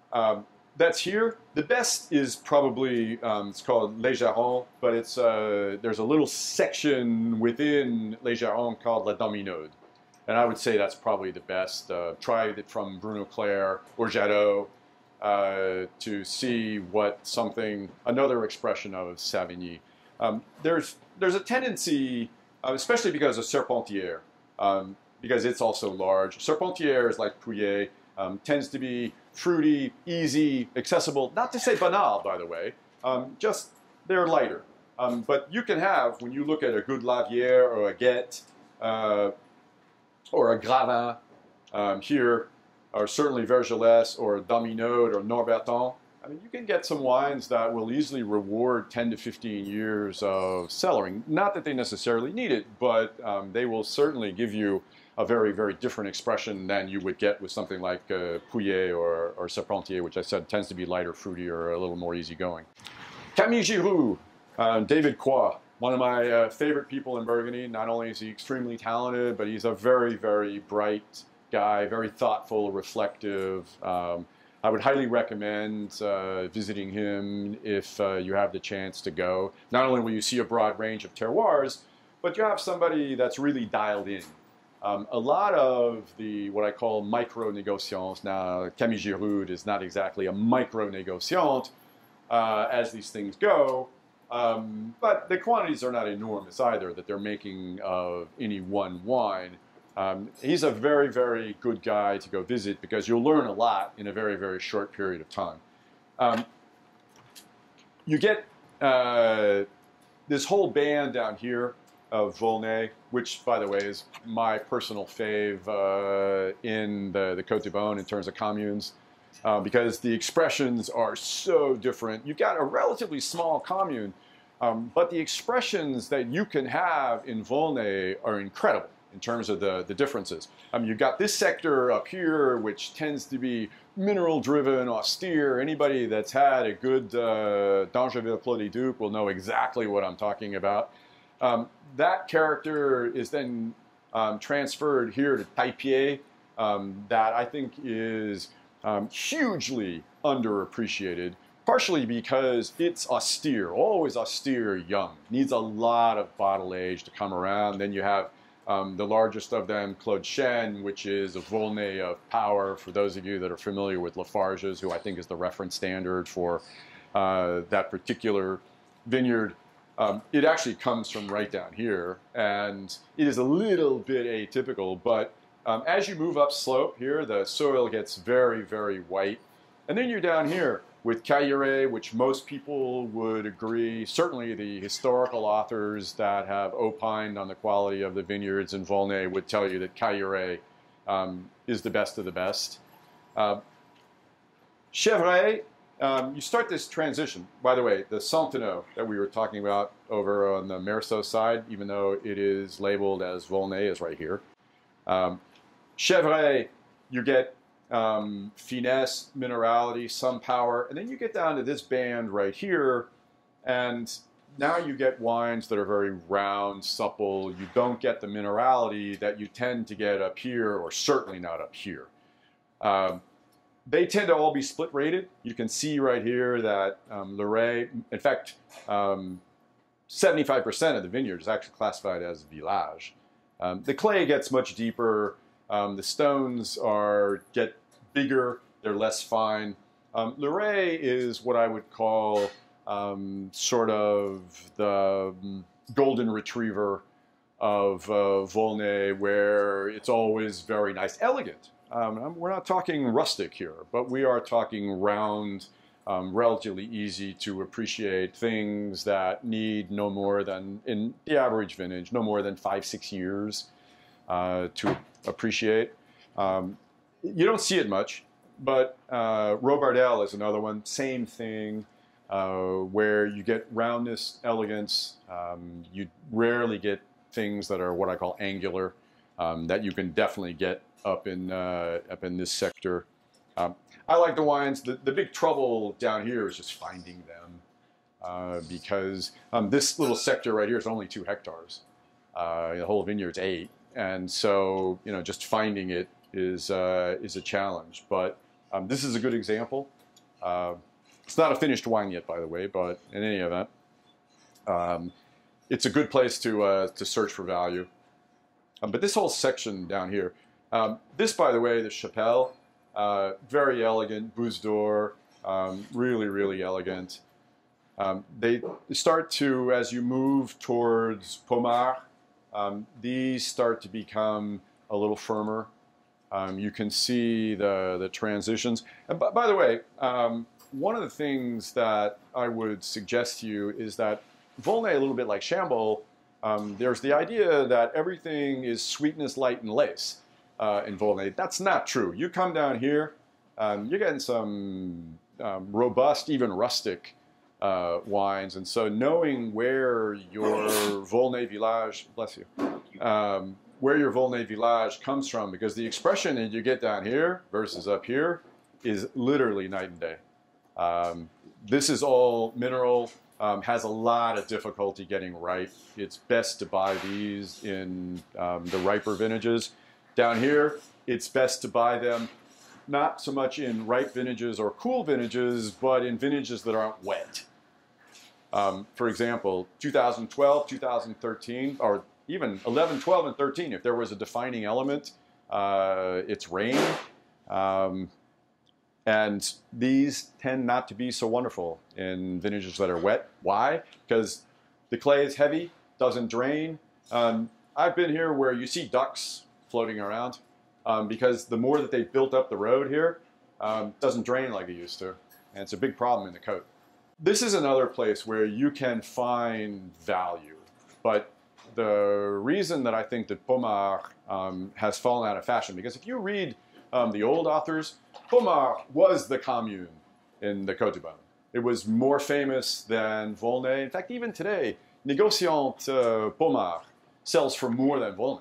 Um, that's here. The best is probably, um, it's called Les Jarons, but it's, uh, there's a little section within Les Jarons called La Dominaude. And I would say that's probably the best. Uh, tried it from Bruno Clair or Jadot uh, to see what something, another expression of Savigny. Um, there's, there's a tendency, uh, especially because of Serpentière, um, because it's also large. Serpentière is like Pouillet, um, tends to be fruity, easy, accessible. Not to say banal, by the way, um, just they're lighter. Um, but you can have, when you look at a good Lavière or a Guette, uh, or a Gravin um, here, or certainly Vergelès or Dominaude or Norberton, I mean, you can get some wines that will easily reward ten to fifteen years of cellaring. Not that they necessarily need it, but um, they will certainly give you a very, very different expression than you would get with something like uh, Pouillet or, or Serpentière, which I said tends to be lighter, fruity, or a little more easygoing. Camille Giroux, uh, David Croix. One of my uh, favorite people in Burgundy. Not only is he extremely talented, but he's a very, very bright guy, very thoughtful, reflective. Um, I would highly recommend uh, visiting him if uh, you have the chance to go. Not only will you see a broad range of terroirs, but you have somebody that's really dialed in. Um, a lot of the, what I call micro-négociants, now Camille Giroux is not exactly a micro-négociant uh, as these things go, Um, but the quantities are not enormous either that they're making of any one wine. Um, he's a very, very good guy to go visit because you'll learn a lot in a very, very short period of time. Um, you get uh, this whole band down here of Volnay, which, by the way, is my personal fave uh, in the, the Côte de Beaune in terms of communes. Uh, because the expressions are so different. You've got a relatively small commune, um, but the expressions that you can have in Volnay are incredible in terms of the, the differences. Um, you've got this sector up here, which tends to be mineral-driven, austere. Anybody that's had a good uh, D'Angeville-Clos-des-Ducs will know exactly what I'm talking about. Um, that character is then um, transferred here to Taillepied, um, that I think is Um, hugely underappreciated, partially because it's austere, always austere young. Needs a lot of bottle age to come around. Then you have um, the largest of them, Claude Chêne, which is a Volnay of power. For those of you that are familiar with Lafarge's, who I think is the reference standard for uh, that particular vineyard, um, it actually comes from right down here. And it is a little bit atypical, but Um, as you move up slope here, the soil gets very, very white. And then you're down here with Cailleret, which most people would agree, certainly the historical authors that have opined on the quality of the vineyards in Volnay would tell you that Cailleret um, is the best of the best. Uh, Chevret, um, you start this transition. By the way, the Centenot that we were talking about over on the Meursault side, even though it is labeled as Volnay, is right here. Um, Chevret, you get um, finesse, minerality, some power, and then you get down to this band right here, and now you get wines that are very round, supple. You don't get the minerality that you tend to get up here, or certainly not up here. Um, they tend to all be split rated. You can see right here that um, Leray, in fact, um, seventy-five percent of the vineyard is actually classified as village. Um, the clay gets much deeper. Um, the stones are get bigger, they're less fine. Um, Leray is what I would call um, sort of the um, golden retriever of uh, Volnay, where it's always very nice, elegant. Um, we're not talking rustic here, but we are talking round, um, relatively easy to appreciate things that need no more than, in the average vintage, no more than five, six years uh, to appreciate. Um, you don't see it much, but uh, Robardel is another one. Same thing, uh, where you get roundness, elegance. Um, you rarely get things that are what I call angular, um, that you can definitely get up in uh, up in this sector. Um, I like the wines. The, the big trouble down here is just finding them, uh, because um, this little sector right here is only two hectares. Uh, the whole vineyard's eight. And so, you know, just finding it is uh, is a challenge. But Um, this is a good example. Uh, it's not a finished wine yet, by the way, but in any event, um, it's a good place to, uh, to search for value. Um, but this whole section down here, um, this, by the way, the Chapelle, uh, very elegant, Bousse d'Or, um, really, really elegant. Um, they start to, as you move towards Pommard, um, these start to become a little firmer. Um, you can see the, the transitions. And by, by the way, um, one of the things that I would suggest to you is that Volnay, a little bit like Chambolle, um, there's the idea that everything is sweetness, light, and lace uh, in Volnay. That's not true. You come down here, um, you're getting some um, robust, even rustic uh, wines. And so knowing where your Volnay village, bless you, um, where your Volnay village comes from, because the expression that you get down here versus up here is literally night and day. Um, this is all mineral, um, has a lot of difficulty getting ripe. It's best to buy these in um, the riper vintages. Down here, it's best to buy them not so much in ripe vintages or cool vintages, but in vintages that aren't wet. Um, for example, two thousand twelve, two thousand thirteen, or even eleven, twelve, and thirteen, if there was a defining element, uh, it's rain. Um, and these tend not to be so wonderful in vintages that are wet. Why? Because the clay is heavy, doesn't drain. Um, I've been here where you see ducks floating around um, because the more that they've built up the road here, um, doesn't drain like it used to. And it's a big problem in the coat. This is another place where you can find value, but the reason that I think that Pommard um, has fallen out of fashion, because if you read um, the old authors, Pommard was the commune in the Côte du Beaune. It was more famous than Volnay. In fact, even today, Négociant uh, Pommard sells for more than Volnay.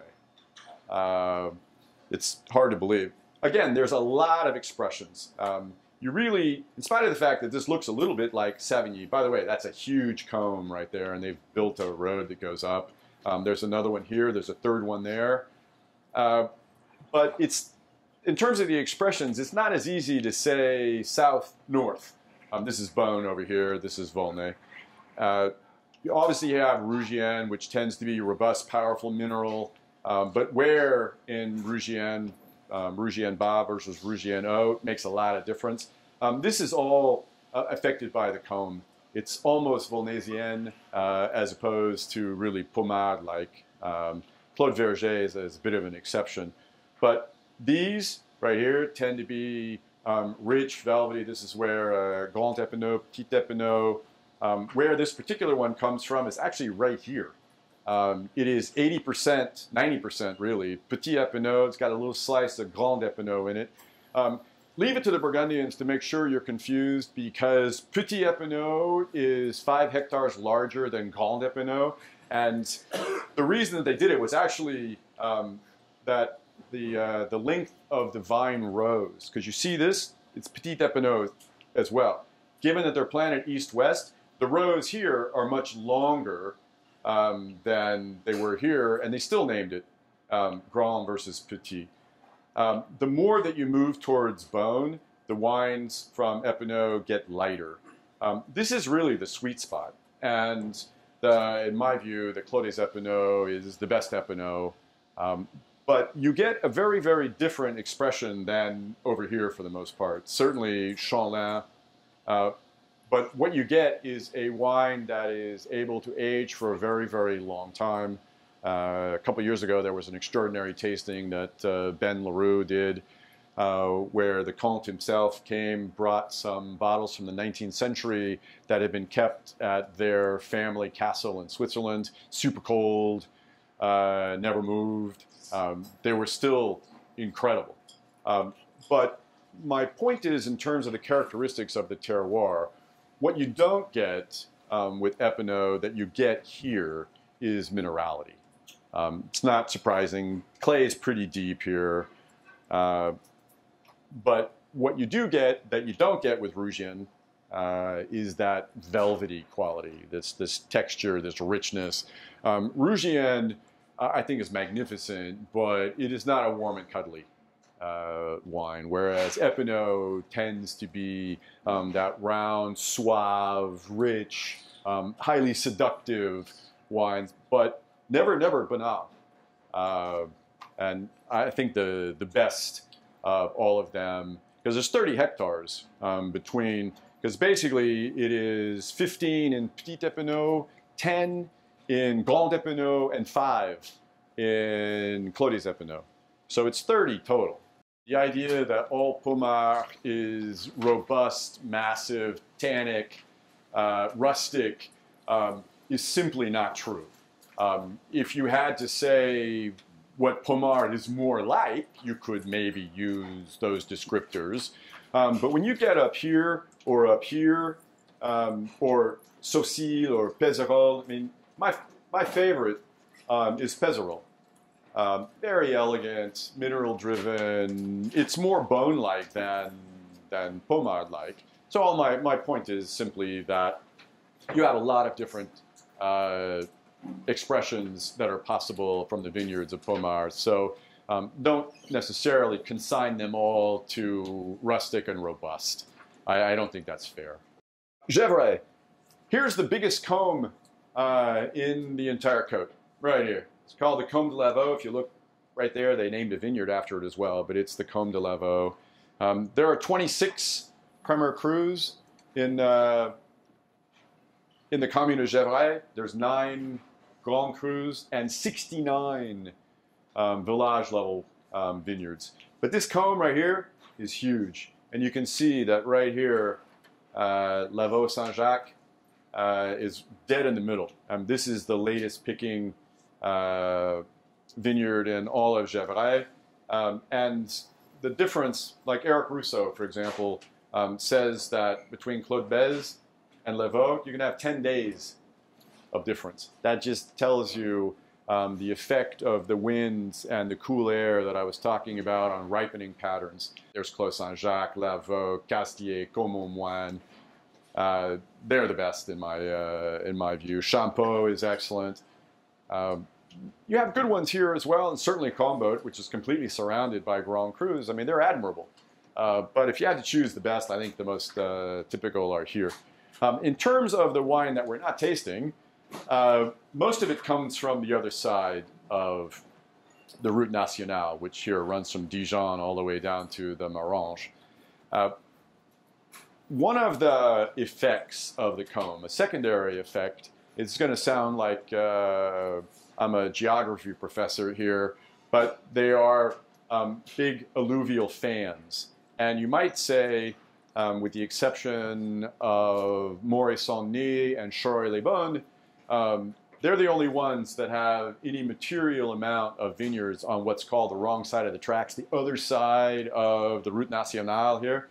Uh, it's hard to believe. Again, there's a lot of expressions. Um, you really, in spite of the fact that this looks a little bit like Savigny, by the way, that's a huge comb right there, and they've built a road that goes up. Um, there's another one here. There's a third one there. Uh, but it's, in terms of the expressions, it's not as easy to say south-north. Um, this is Beaune over here. This is Volnay. Uh, you obviously have Rougienne, which tends to be robust, powerful mineral. Um, but where in Rougienne, um, Rougienne Bas versus Rougienne Haut makes a lot of difference. Um, this is all uh, affected by the comb. It's almost Volnaysienne uh, as opposed to really Pommard-like. Um, Claude Verger is, is a bit of an exception. But these right here tend to be um, rich, velvety. This is where uh, Grand Epinot, Petit Epinot, um, where this particular one comes from is actually right here. Um, it is eighty percent, ninety percent really, Petit Epinot. It's got a little slice of Grand Epinot in it. Um, leave it to the Burgundians to make sure you're confused, because Petit Epinot is five hectares larger than Grand Epinot. And the reason that they did it was actually um, that the, uh, the length of the vine rose. Because you see this, it's Petit Epinot as well. Given that they're planted east-west, the rows here are much longer um, than they were here, and they still named it um, Grand versus Petit. Um, the more that you move towards Beaune, the wines from Epinot get lighter. Um, this is really the sweet spot. And the, in my view, the Clos des Epinots is the best Epinot. Um, but you get a very, very different expression than over here for the most part. Certainly Chanlin. Uh, but what you get is a wine that is able to age for a very, very long time. Uh, a couple years ago, there was an extraordinary tasting that uh, Ben Leroux did, uh, where the Comte himself came, brought some bottles from the nineteenth century that had been kept at their family castle in Switzerland, super cold, uh, never moved. Um, they were still incredible. Um, but my point is, in terms of the characteristics of the terroir, what you don't get um, with Epinot that you get here is minerality. Um, it's not surprising. Clay is pretty deep here. Uh, but what you do get that you don't get with Rougienne uh, is that velvety quality, this, this texture, this richness. Um, Rougienne, uh, I think, is magnificent, but it is not a warm and cuddly uh, wine, whereas Epinot tends to be um, that round, suave, rich, um, highly seductive wines, but never, never banal. Uh, and I think the, the best of all of them, because there's thirty hectares um, between, because basically it is fifteen in Petit Epinot, ten in Grand Epinot, and five in Clos des Epinot. So it's thirty total. The idea that all Pommard is robust, massive, tannic, uh, rustic um, is simply not true. Um, if you had to say what Pommard is more like, you could maybe use those descriptors. Um, but when you get up here or up here, um, or Saucil or Pézerolles, I mean, my, my favorite um, is Pézerolles. Um, very elegant, mineral-driven. It's more bone-like than, than Pommard-like. So all my, my point is simply that you have a lot of different uh, expressions that are possible from the vineyards of Pommard. So um, don't necessarily consign them all to rustic and robust. I, I don't think that's fair. Gevrey. Here's the biggest combe uh, in the entire côte, right here. It's called the Combe de Lavaux. If you look right there, they named a vineyard after it as well, but it's the Combe de Lavaux. Um, there are twenty-six Premier Crus in, uh, in the commune of Gevrey. There's nine Grand Crus and sixty-nine um, village level um, vineyards. But this combe right here is huge. And you can see that right here, uh, Lavaux Saint-Jacques uh, is dead in the middle. Um, this is the latest picking uh, vineyard in all of Gevrey. Um, and the difference, like Eric Rousseau, for example, um, says that between Claude Bèze and Lavaux, you can have ten days of difference. That just tells you um, the effect of the winds and the cool air that I was talking about on ripening patterns. There's Clos Saint-Jacques, Lavaux, Castier, Comaux-Moine. Uh, they're the best in my, uh, in my view. Champeau is excellent. Um, you have good ones here as well, and certainly Comboat, which is completely surrounded by Grand Crus. I mean, they're admirable. Uh, but if you had to choose the best, I think the most uh, typical are here. Um, in terms of the wine that we're not tasting, uh, most of it comes from the other side of the Route Nationale, which here runs from Dijon all the way down to the Marange. Uh, one of the effects of the combe, a secondary effect, it's going to sound like uh, I'm a geography professor here, but they are um, big alluvial fans. And you might say, um, with the exception of Moret-Saint-Denis and Charolles-les-Beaunes, um, they're the only ones that have any material amount of vineyards on what's called the wrong side of the tracks, the other side of the Route Nationale here.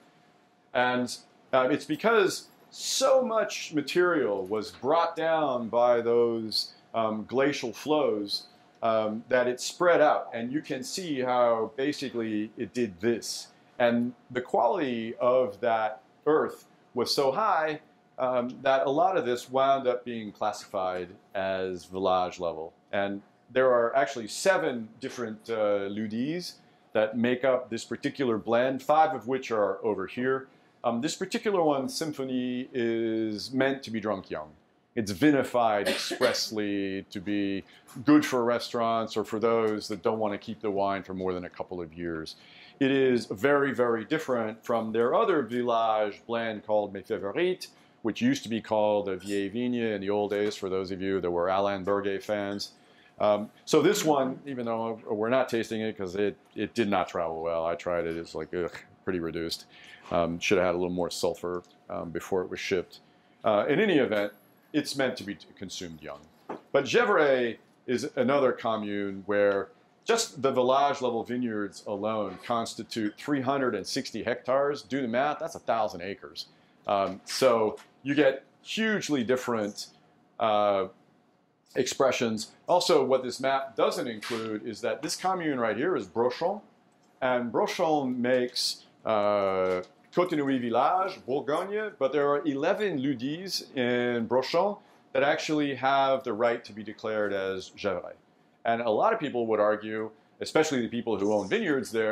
And uh, it's because so much material was brought down by those um, glacial flows um, that it spread out. And you can see how basically it did this. And the quality of that earth was so high um, that a lot of this wound up being classified as village level. And there are actually seven different uh, Ludis that make up this particular blend, five of which are over here. Um, this particular one, Symphony, is meant to be drunk young. It's vinified expressly to be good for restaurants or for those that don't want to keep the wine for more than a couple of years. It is very, very different from their other village blend called Mes Favorites, which used to be called a Vieille Vigne in the old days, for those of you that were Alain Berger fans. Um, so this one, even though we're not tasting it because it, it did not travel well. I tried it. It's like, ugh, pretty reduced. Um, should have had a little more sulfur um, before it was shipped. Uh, in any event, it's meant to be consumed young. But Gevrey is another commune where just the village level vineyards alone constitute three hundred sixty hectares. Do the math, that's a thousand acres. Um, so you get hugely different uh, expressions. Also, what this map doesn't include is that this commune right here is Brochon, and Brochon makes uh, Côte-Nouille Village, Bourgogne, but there are eleven Ludis in Brochon that actually have the right to be declared as Gevrey. And a lot of people would argue, especially the people who own vineyards there,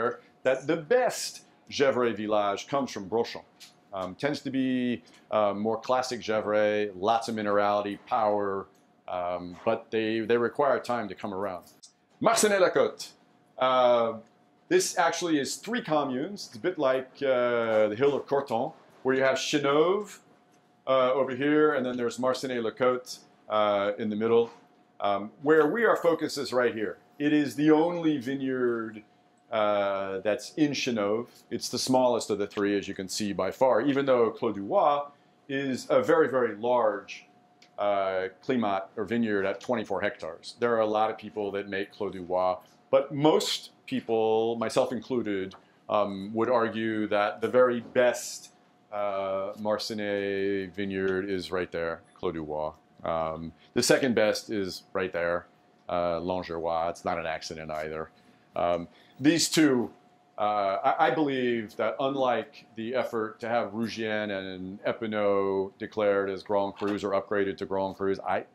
that the best Gevrey Village comes from Brochon. Um, tends to be uh, more classic Gevrey, lots of minerality, power, um, but they, they require time to come around. Marcenay-la-Côte. Uh, this actually is three communes. It's a bit like uh, the hill of Corton, where you have Chenauve uh, over here, and then there's Marcenay-la-Côte uh, in the middle. Um, where we are focused is right here. It is the only vineyard uh, that's in Chenauve. It's the smallest of the three, as you can see by far, even though Clos du Roi is a very, very large uh, climat or vineyard at twenty-four hectares. There are a lot of people that make Clos du Roi, but most people, myself included, um, would argue that the very best uh, Marcenay vineyard is right there, Clos du Roi. Um, the second best is right there, uh, Langerois. It's not an accident either. Um, these two, uh, I, I believe that unlike the effort to have Rougienne and Epinot declared as Grand Crus or upgraded to Grand Crus, I,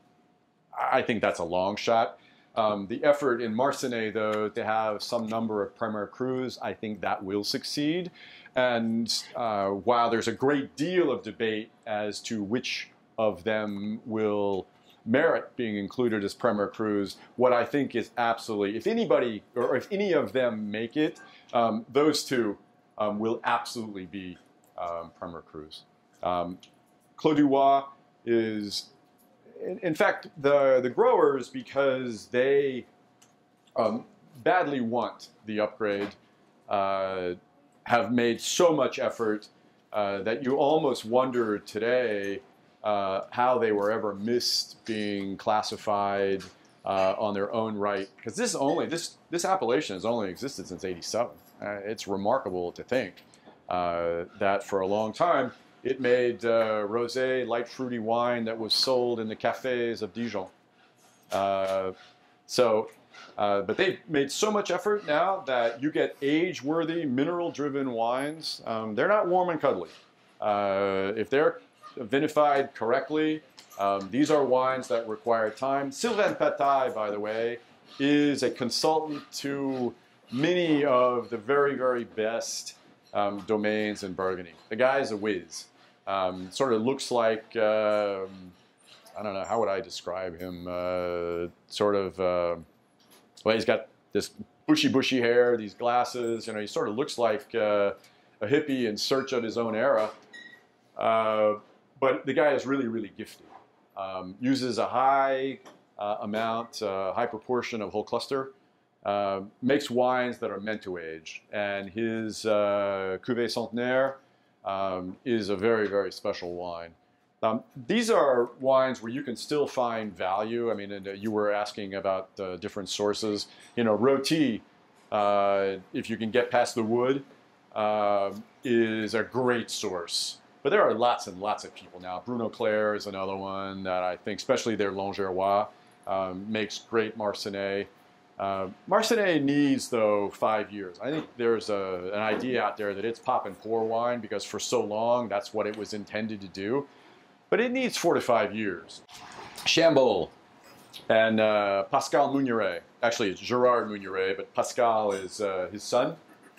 I think that's a long shot. Um, the effort in Marcenay, though, to have some number of Premier Crus, I think that will succeed. And uh, while there's a great deal of debate as to which of them will merit being included as Premier Crus, what I think is absolutely, if anybody, or if any of them make it, um, those two um, will absolutely be um, Premier Crus. Um, Clos du Roi is, in, in fact, the, the growers, because they um, badly want the upgrade, uh, have made so much effort uh, that you almost wonder today Uh, how they were ever missed being classified uh, on their own right, because this only this this appellation has only existed since eighty-seven. Uh, it's remarkable to think uh, that for a long time it made uh, rosé, light fruity wine that was sold in the cafes of Dijon. Uh, so, uh, but they've made so much effort now that you get age-worthy, mineral-driven wines. Um, they're not warm and cuddly. Uh, if they're vinified correctly, um, these are wines that require time. Sylvain Pataille, by the way, is a consultant to many of the very, very best um, domains in Burgundy. The guy is a whiz. Um, sort of looks like, uh, I don't know, how would I describe him? Uh, sort of, uh, well, he's got this bushy, bushy hair, these glasses. You know, he sort of looks like uh, a hippie in search of his own era. Uh, But the guy is really, really gifted. Um, uses a high uh, amount, uh, high proportion of whole cluster. Uh, makes wines that are meant to age. And his uh, Cuvée Centenaire um, is a very, very special wine. Um, these are wines where you can still find value. I mean, and, uh, you were asking about uh, different sources. You know, rôti, uh, if you can get past the wood, uh, is a great source. But there are lots and lots of people now. Bruno Claire is another one that I think, especially their Langerois, um, makes great Marcenay. Uh, Marcenay needs, though, five years. I think there's a, an idea out there that it's pop and pour wine because for so long that's what it was intended to do. But it needs four to five years. Chambolle and uh, Pascal Meunieret. Actually, it's Gerard Meunieret, but Pascal is uh, his son.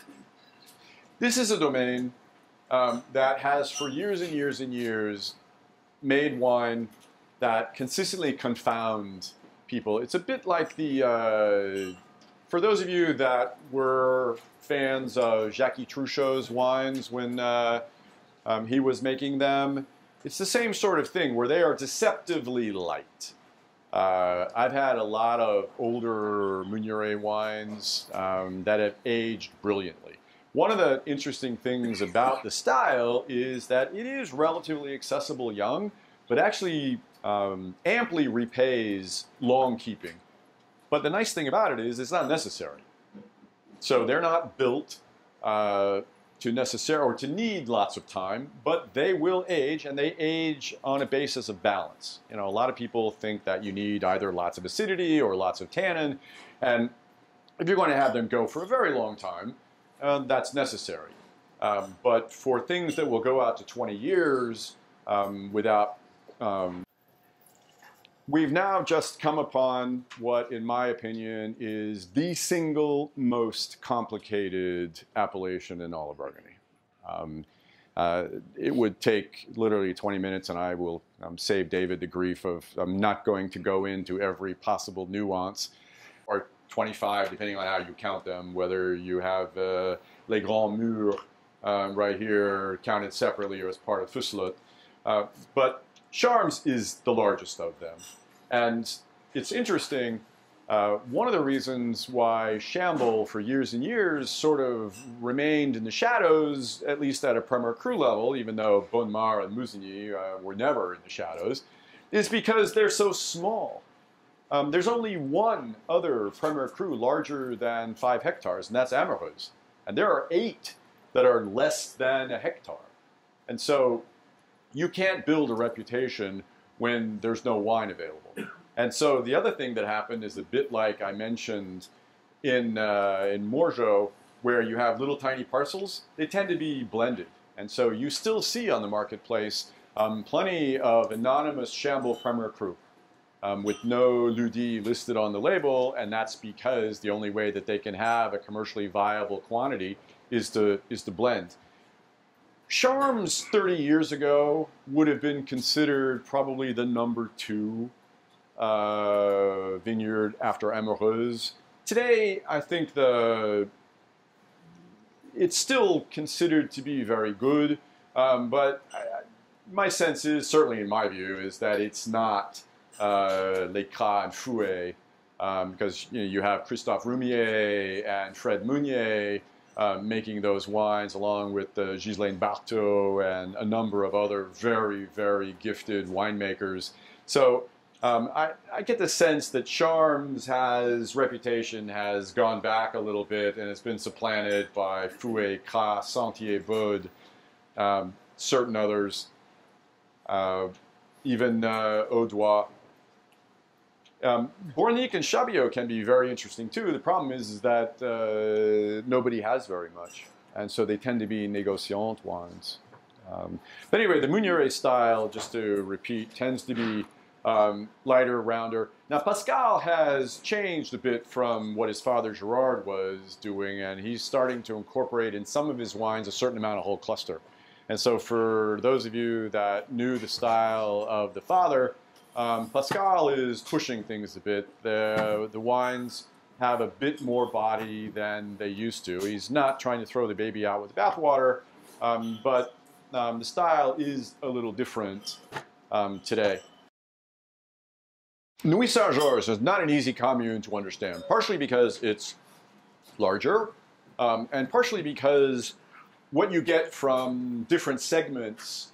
This is a domain Um, that has for years and years and years made wine that consistently confound people. It's a bit like the, uh, for those of you that were fans of Jacques Truchot's wines when uh, um, he was making them, it's the same sort of thing where they are deceptively light. Uh, I've had a lot of older Meunieret wines um, that have aged brilliantly. One of the interesting things about the style is that it is relatively accessible young, but actually um, amply repays long keeping. But the nice thing about it is it's not necessary. So they're not built uh, to necessarily or to need lots of time, but they will age, and they age on a basis of balance. You know, a lot of people think that you need either lots of acidity or lots of tannin, and if you're going to have them go for a very long time, Uh, that's necessary. Um, but for things that will go out to twenty years um, without um, we've now just come upon what, in my opinion, is the single most complicated appellation in all of Burgundy. Um, uh, it would take literally twenty minutes, and I will um, save David the grief of I'm not going to go into every possible nuance, or twenty-five, depending on how you count them, whether you have uh, Les Grands Murs um, right here counted separately or as part of Fusselot. Uh, but Charmes is the largest of them. And it's interesting, uh, one of the reasons why Chambolle for years and years sort of remained in the shadows, at least at a Premier Cru level, even though Bonnes-Mares and Musigny uh, were never in the shadows, is because they're so small. Um, there's only one other Premier Cru larger than five hectares, and that's Amoreuse. And there are eight that are less than a hectare. And so you can't build a reputation when there's no wine available. And so the other thing that happened is a bit like I mentioned in, uh, in Morgeau, where you have little tiny parcels, they tend to be blended. And so you still see on the marketplace um, plenty of anonymous Chambolle Premier Cru um, with no Ludi listed on the label, and that's because the only way that they can have a commercially viable quantity is to, is to blend. Charmes thirty years ago would have been considered probably the number two uh, vineyard after Amoreuse. Today, I think the it's still considered to be very good, um, but I, my sense is, certainly in my view, is that it's not uh, Les Cras and Fouet, um, because you know, you have Christophe Roumier and Fred Meunier Uh, making those wines, along with uh, Ghislaine Barteau and a number of other very, very gifted winemakers. So um, I, I get the sense that Charmes has reputation has gone back a little bit and has been supplanted by Fouet, Cras, Sentier, Baude, um, certain others, uh, even uh, Audois. Um, Bornic and Chabillot can be very interesting too. The problem is, is that uh, nobody has very much, and so they tend to be négociant wines. Um, but anyway, the Meunier style, just to repeat, tends to be um, lighter, rounder. Now Pascal has changed a bit from what his father Gerard was doing, and he's starting to incorporate in some of his wines a certain amount of whole cluster. And so for those of you that knew the style of the father, Um, Pascal is pushing things a bit. The, the wines have a bit more body than they used to. He's not trying to throw the baby out with the bathwater, um, but um, the style is a little different um, today. Nuits-Saint-Georges is not an easy commune to understand, partially because it's larger, um, and partially because what you get from different segments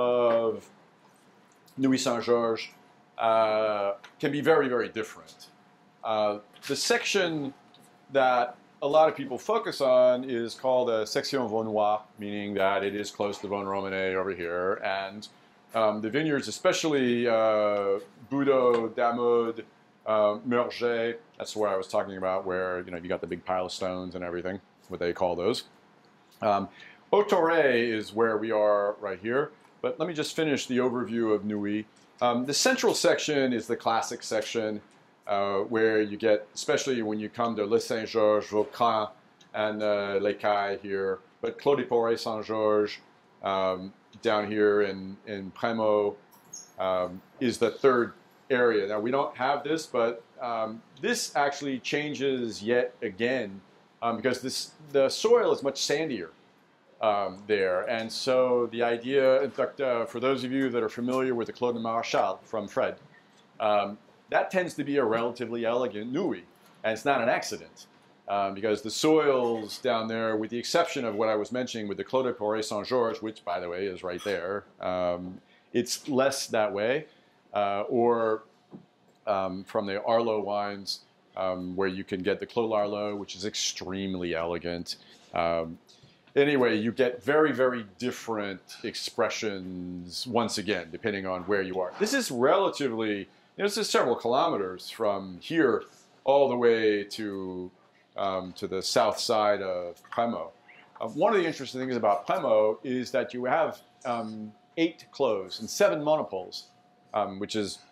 of Nuits-Saint-Georges uh, can be very, very different. Uh, the section that a lot of people focus on is called a section Vaunois, meaning that it is close to Vosne-Romanée over here, and um, the vineyards, especially uh, Boudot, Damaude, uh, Meurget, that's where I was talking about, where you know you got the big pile of stones and everything, what they call those. Um, Haut-Auray is where we are right here. But let me just finish the overview of Nuits. Um, the central section is the classic section uh, where you get, especially when you come to Les Saint-Georges, Vaucrin, and uh, Les Cailles here, but Clos des Porets Saint-Georges um, down here in, in Prémaux um, is the third area. Now we don't have this, but um, this actually changes yet again um, because this, the soil is much sandier. Um, there, and so the idea, in fact, uh, for those of you that are familiar with the Clos de Maréchal from Fred, um, that tends to be a relatively elegant Nuits, and it's not an accident, um, because the soils down there, with the exception of what I was mentioning with the Clos de Porets Saint-Georges, which, by the way, is right there, um, it's less that way, uh, or um, from the Arlot wines, um, where you can get the Clos l'Arlot, which is extremely elegant. Um, Anyway, you get very, very different expressions, once again, depending on where you are. This is relatively, you know, this is several kilometers from here all the way to, um, to the south side of Prémaux. Uh, one of the interesting things about Prémaux is that you have um, eight clos and seven monopoles, um, which is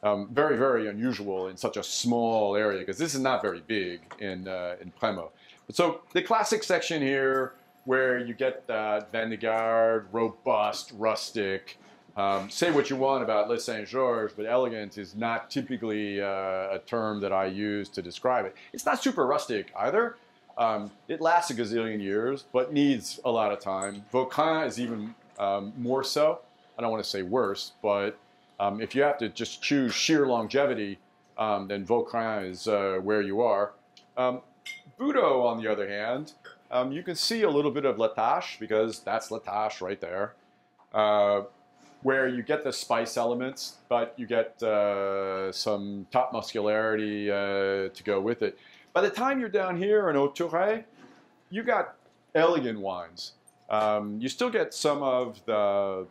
Um, very, very unusual in such a small area because this is not very big in, uh, in Prémaux. But so the classic section here where you get that Vendégarde, robust, rustic. Um, say what you want about Les Saint-Georges, but elegant is not typically uh, a term that I use to describe it. It's not super rustic either. Um, it lasts a gazillion years, but needs a lot of time. Vautrin is even um, more so. I don't want to say worse, but um, if you have to just choose sheer longevity, um, then Vautrin is uh, where you are. Um, Budo, on the other hand, um, you can see a little bit of La Tâche, because that's La Tâche right there, uh, where you get the spice elements, but you get uh, some top muscularity uh, to go with it. By the time you're down here in Haut-Tourret, you got elegant wines. Um, you still get some of the,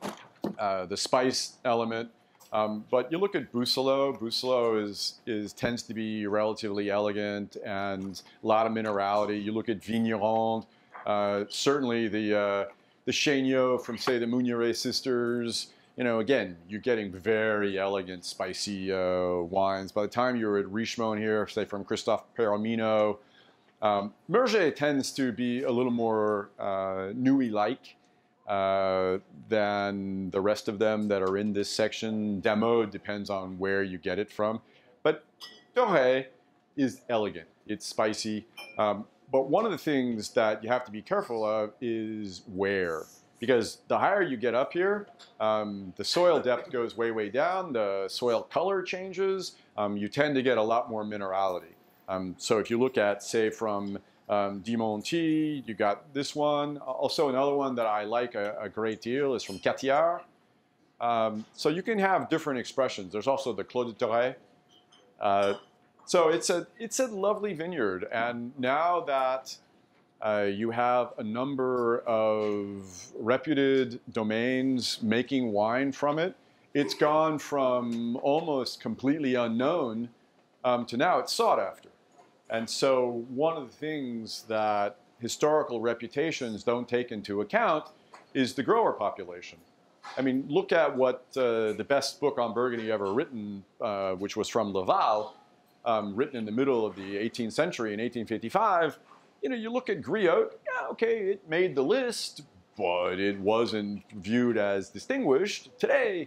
uh, the spice element, um, but you look at Boussolo. Boussolo is, is, tends to be relatively elegant and a lot of minerality. You look at Vigneron, uh, certainly the, uh, the Chéniaud from, say, the Meunier sisters. You know, again, you're getting very elegant, spicy uh, wines. By the time you're at Richemont here, say from Christophe Perramino, um, Merget tends to be a little more uh, Nuit-like uh, than the rest of them that are in this section. Damod depends on where you get it from. But Doré is elegant. It's spicy. Um, but one of the things that you have to be careful of is where. Because the higher you get up here, um, the soil depth goes way, way down. The soil color changes. Um, you tend to get a lot more minerality. Um, so if you look at, say, from um, Dimonty, you got this one. Also, another one that I like a, a great deal is from Catiard. Um, so you can have different expressions. There's also the Clos de Tourret. Uh, so it's a, it's a lovely vineyard. And now that Uh, you have a number of reputed domains making wine from it, it's gone from almost completely unknown um, to now it's sought after. And so one of the things that historical reputations don't take into account is the grower population. I mean, look at what uh, the best book on Burgundy ever written, uh, which was from Laval, um, written in the middle of the eighteenth century in eighteen fifty-five. You know, you look at Griot, yeah, okay, it made the list, but it wasn't viewed as distinguished. Today,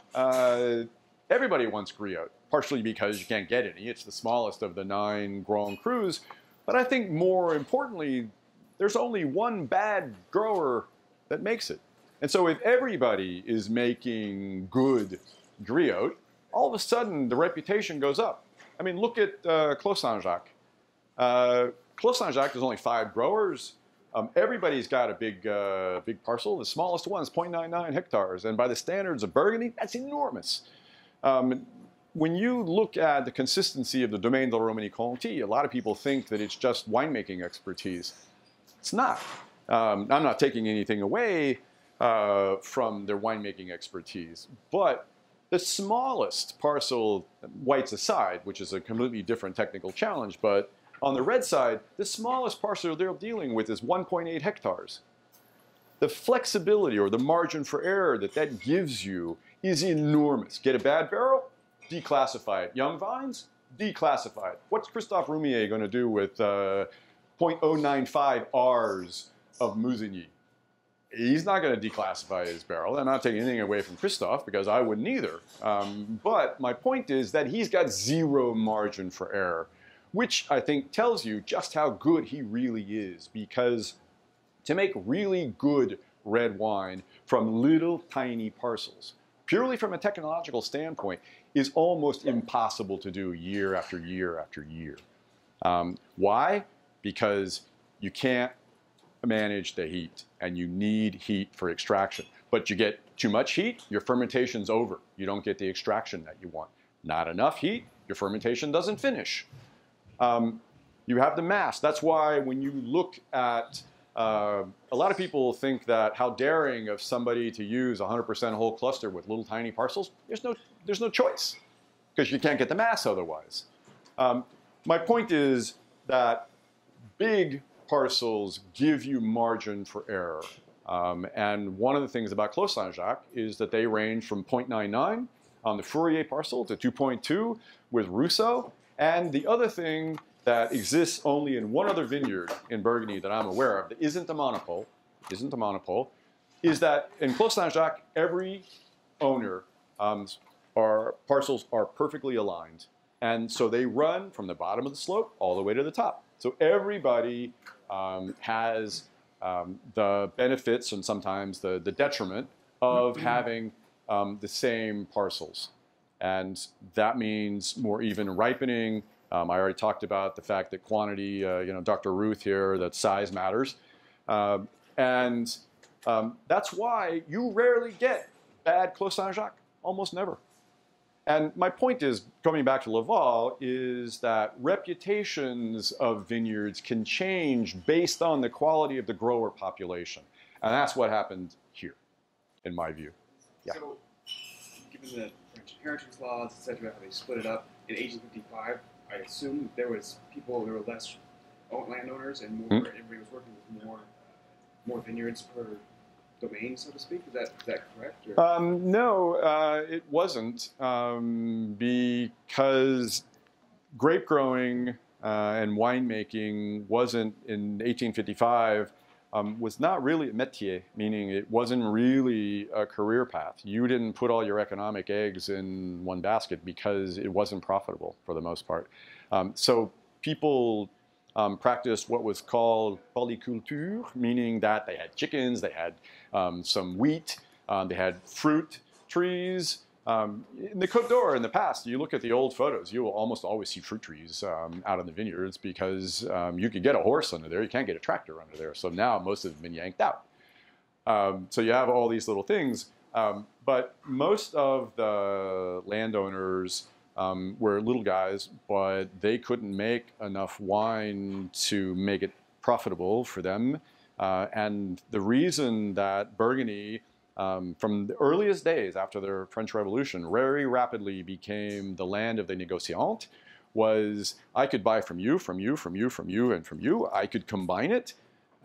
uh, everybody wants Griot, partially because you can't get any. It's the smallest of the nine Grand Crus. But I think more importantly, there's only one bad grower that makes it. And so if everybody is making good Griot, all of a sudden the reputation goes up. I mean, look at uh, Clos Saint-Jacques. Uh, Clos Saint-Jacques, there's only five growers. Um, everybody's got a big, uh, big parcel. The smallest one is zero point nine nine hectares. And by the standards of Burgundy, that's enormous. Um, when you look at the consistency of the Domaine de Romanée-Conti, a lot of people think that it's just winemaking expertise. It's not. Um, I'm not taking anything away uh, from their winemaking expertise. But the smallest parcel, whites aside, which is a completely different technical challenge, but on the red side, the smallest parcel they're dealing with is one point eight hectares. The flexibility or the margin for error that that gives you is enormous. Get a bad barrel, declassify it. Young vines, declassify it. What's Christophe Roumier going to do with uh, zero point zero nine five R's of Musigny? He's not going to declassify his barrel. I'm not taking anything away from Christophe because I wouldn't either. Um, but my point is that he's got zero margin for error, which I think tells you just how good he really is, because to make really good red wine from little tiny parcels, purely from a technological standpoint, is almost impossible to do year after year after year. Um, why? Because you can't manage the heat, and you need heat for extraction. But you get too much heat, your fermentation's over. You don't get the extraction that you want. Not enough heat, your fermentation doesn't finish. Um, you have the mass. That's why when you look at, uh, a lot of people think that how daring of somebody to use one hundred percent whole cluster with little tiny parcels. There's no, there's no choice, because you can't get the mass otherwise. Um, my point is that big parcels give you margin for error. Um, and one of the things about Clos Saint-Jacques is that they range from zero point nine nine on the Fourier parcel to two point two with Rousseau. And the other thing that exists only in one other vineyard in Burgundy that I'm aware of that isn't a monopole, isn't a monopole, is that in Clos Saint-Jacques, every owner, um, our parcels are perfectly aligned. And so they run from the bottom of the slope all the way to the top. So everybody um, has um, the benefits and sometimes the, the detriment of having um, the same parcels. And that means more even ripening. Um, I already talked about the fact that quantity, uh, you know, Doctor Ruth here, that size matters. Um, and um, that's why you rarely get bad Clos Saint-Jacques, almost never. And my point is, coming back to Laval, is that reputations of vineyards can change based on the quality of the grower population. And that's what happened here, in my view. Yeah. So, given the French inheritance laws, et cetera, how they split it up, in eighteen fifty-five, I assume there was people, there were less landowners and more, mm-hmm. everybody was working with more, more vineyards per domain, so to speak. Is that, is that correct? Or? Um, no, uh, it wasn't, um, because grape growing uh, and winemaking wasn't, in eighteen fifty-five, um, was not really a métier, meaning it wasn't really a career path. You didn't put all your economic eggs in one basket because it wasn't profitable for the most part. Um, so people Um, practiced what was called polyculture, meaning that they had chickens, they had um, some wheat, um, they had fruit trees. Um, in the Côte d'Or in the past, you look at the old photos, you will almost always see fruit trees um, out in the vineyards because um, you could get a horse under there, you can't get a tractor under there. So now most of them have been yanked out. Um, so you have all these little things, um, but most of the landowners Um, were little guys, but they couldn't make enough wine to make it profitable for them. Uh, and the reason that Burgundy, um, from the earliest days after the French Revolution, very rapidly became the land of the négociant was I could buy from you, from you, from you, from you, and from you. I could combine it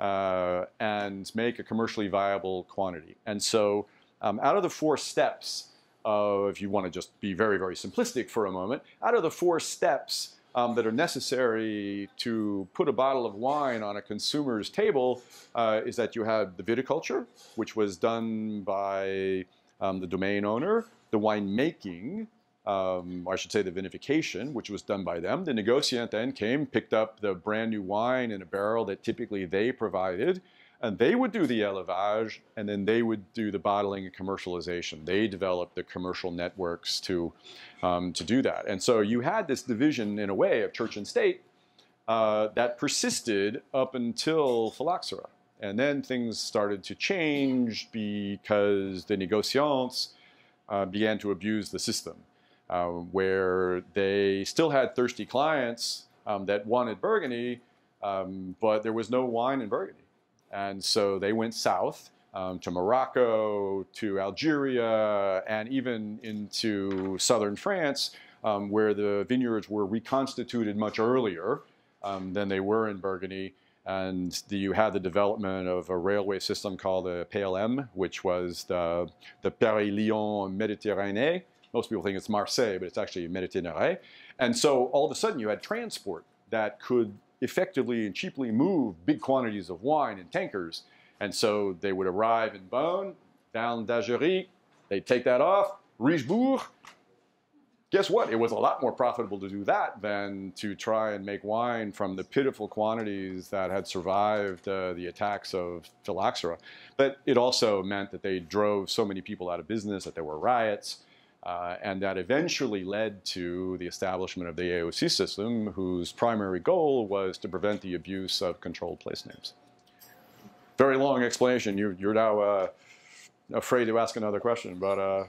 uh, and make a commercially viable quantity. And so um, out of the four steps, Uh, if you want to just be very, very simplistic for a moment, out of the four steps um, that are necessary to put a bottle of wine on a consumer's table uh, is that you have the viticulture, which was done by um, the domain owner, the winemaking, um, or I should say the vinification, which was done by them. The negociant then came, picked up the brand new wine in a barrel that typically they provided, and they would do the élevage, and then they would do the bottling and commercialization. They developed the commercial networks to, um, to do that. And so you had this division, in a way, of church and state uh, that persisted up until phylloxera. And then things started to change because the négociants uh, began to abuse the system, uh, where they still had thirsty clients um, that wanted Burgundy, um, but there was no wine in Burgundy. And so they went south um, to Morocco, to Algeria, and even into southern France, um, where the vineyards were reconstituted much earlier um, than they were in Burgundy. And the, you had the development of a railway system called the P L M, which was the, the Paris-Lyon Méditerranée. Most people think it's Marseille, but it's actually Méditerranée. And so all of a sudden you had transport that could effectively and cheaply move big quantities of wine in tankers. And so they would arrive in Beaune, down d'Agerie, they'd take that off, Richebourg. Guess what? It was a lot more profitable to do that than to try and make wine from the pitiful quantities that had survived uh, the attacks of phylloxera. But it also meant that they drove so many people out of business that there were riots. Uh, and that eventually led to the establishment of the A O C system, whose primary goal was to prevent the abuse of controlled place names. Very long explanation. You, you're now uh, afraid to ask another question, but uh,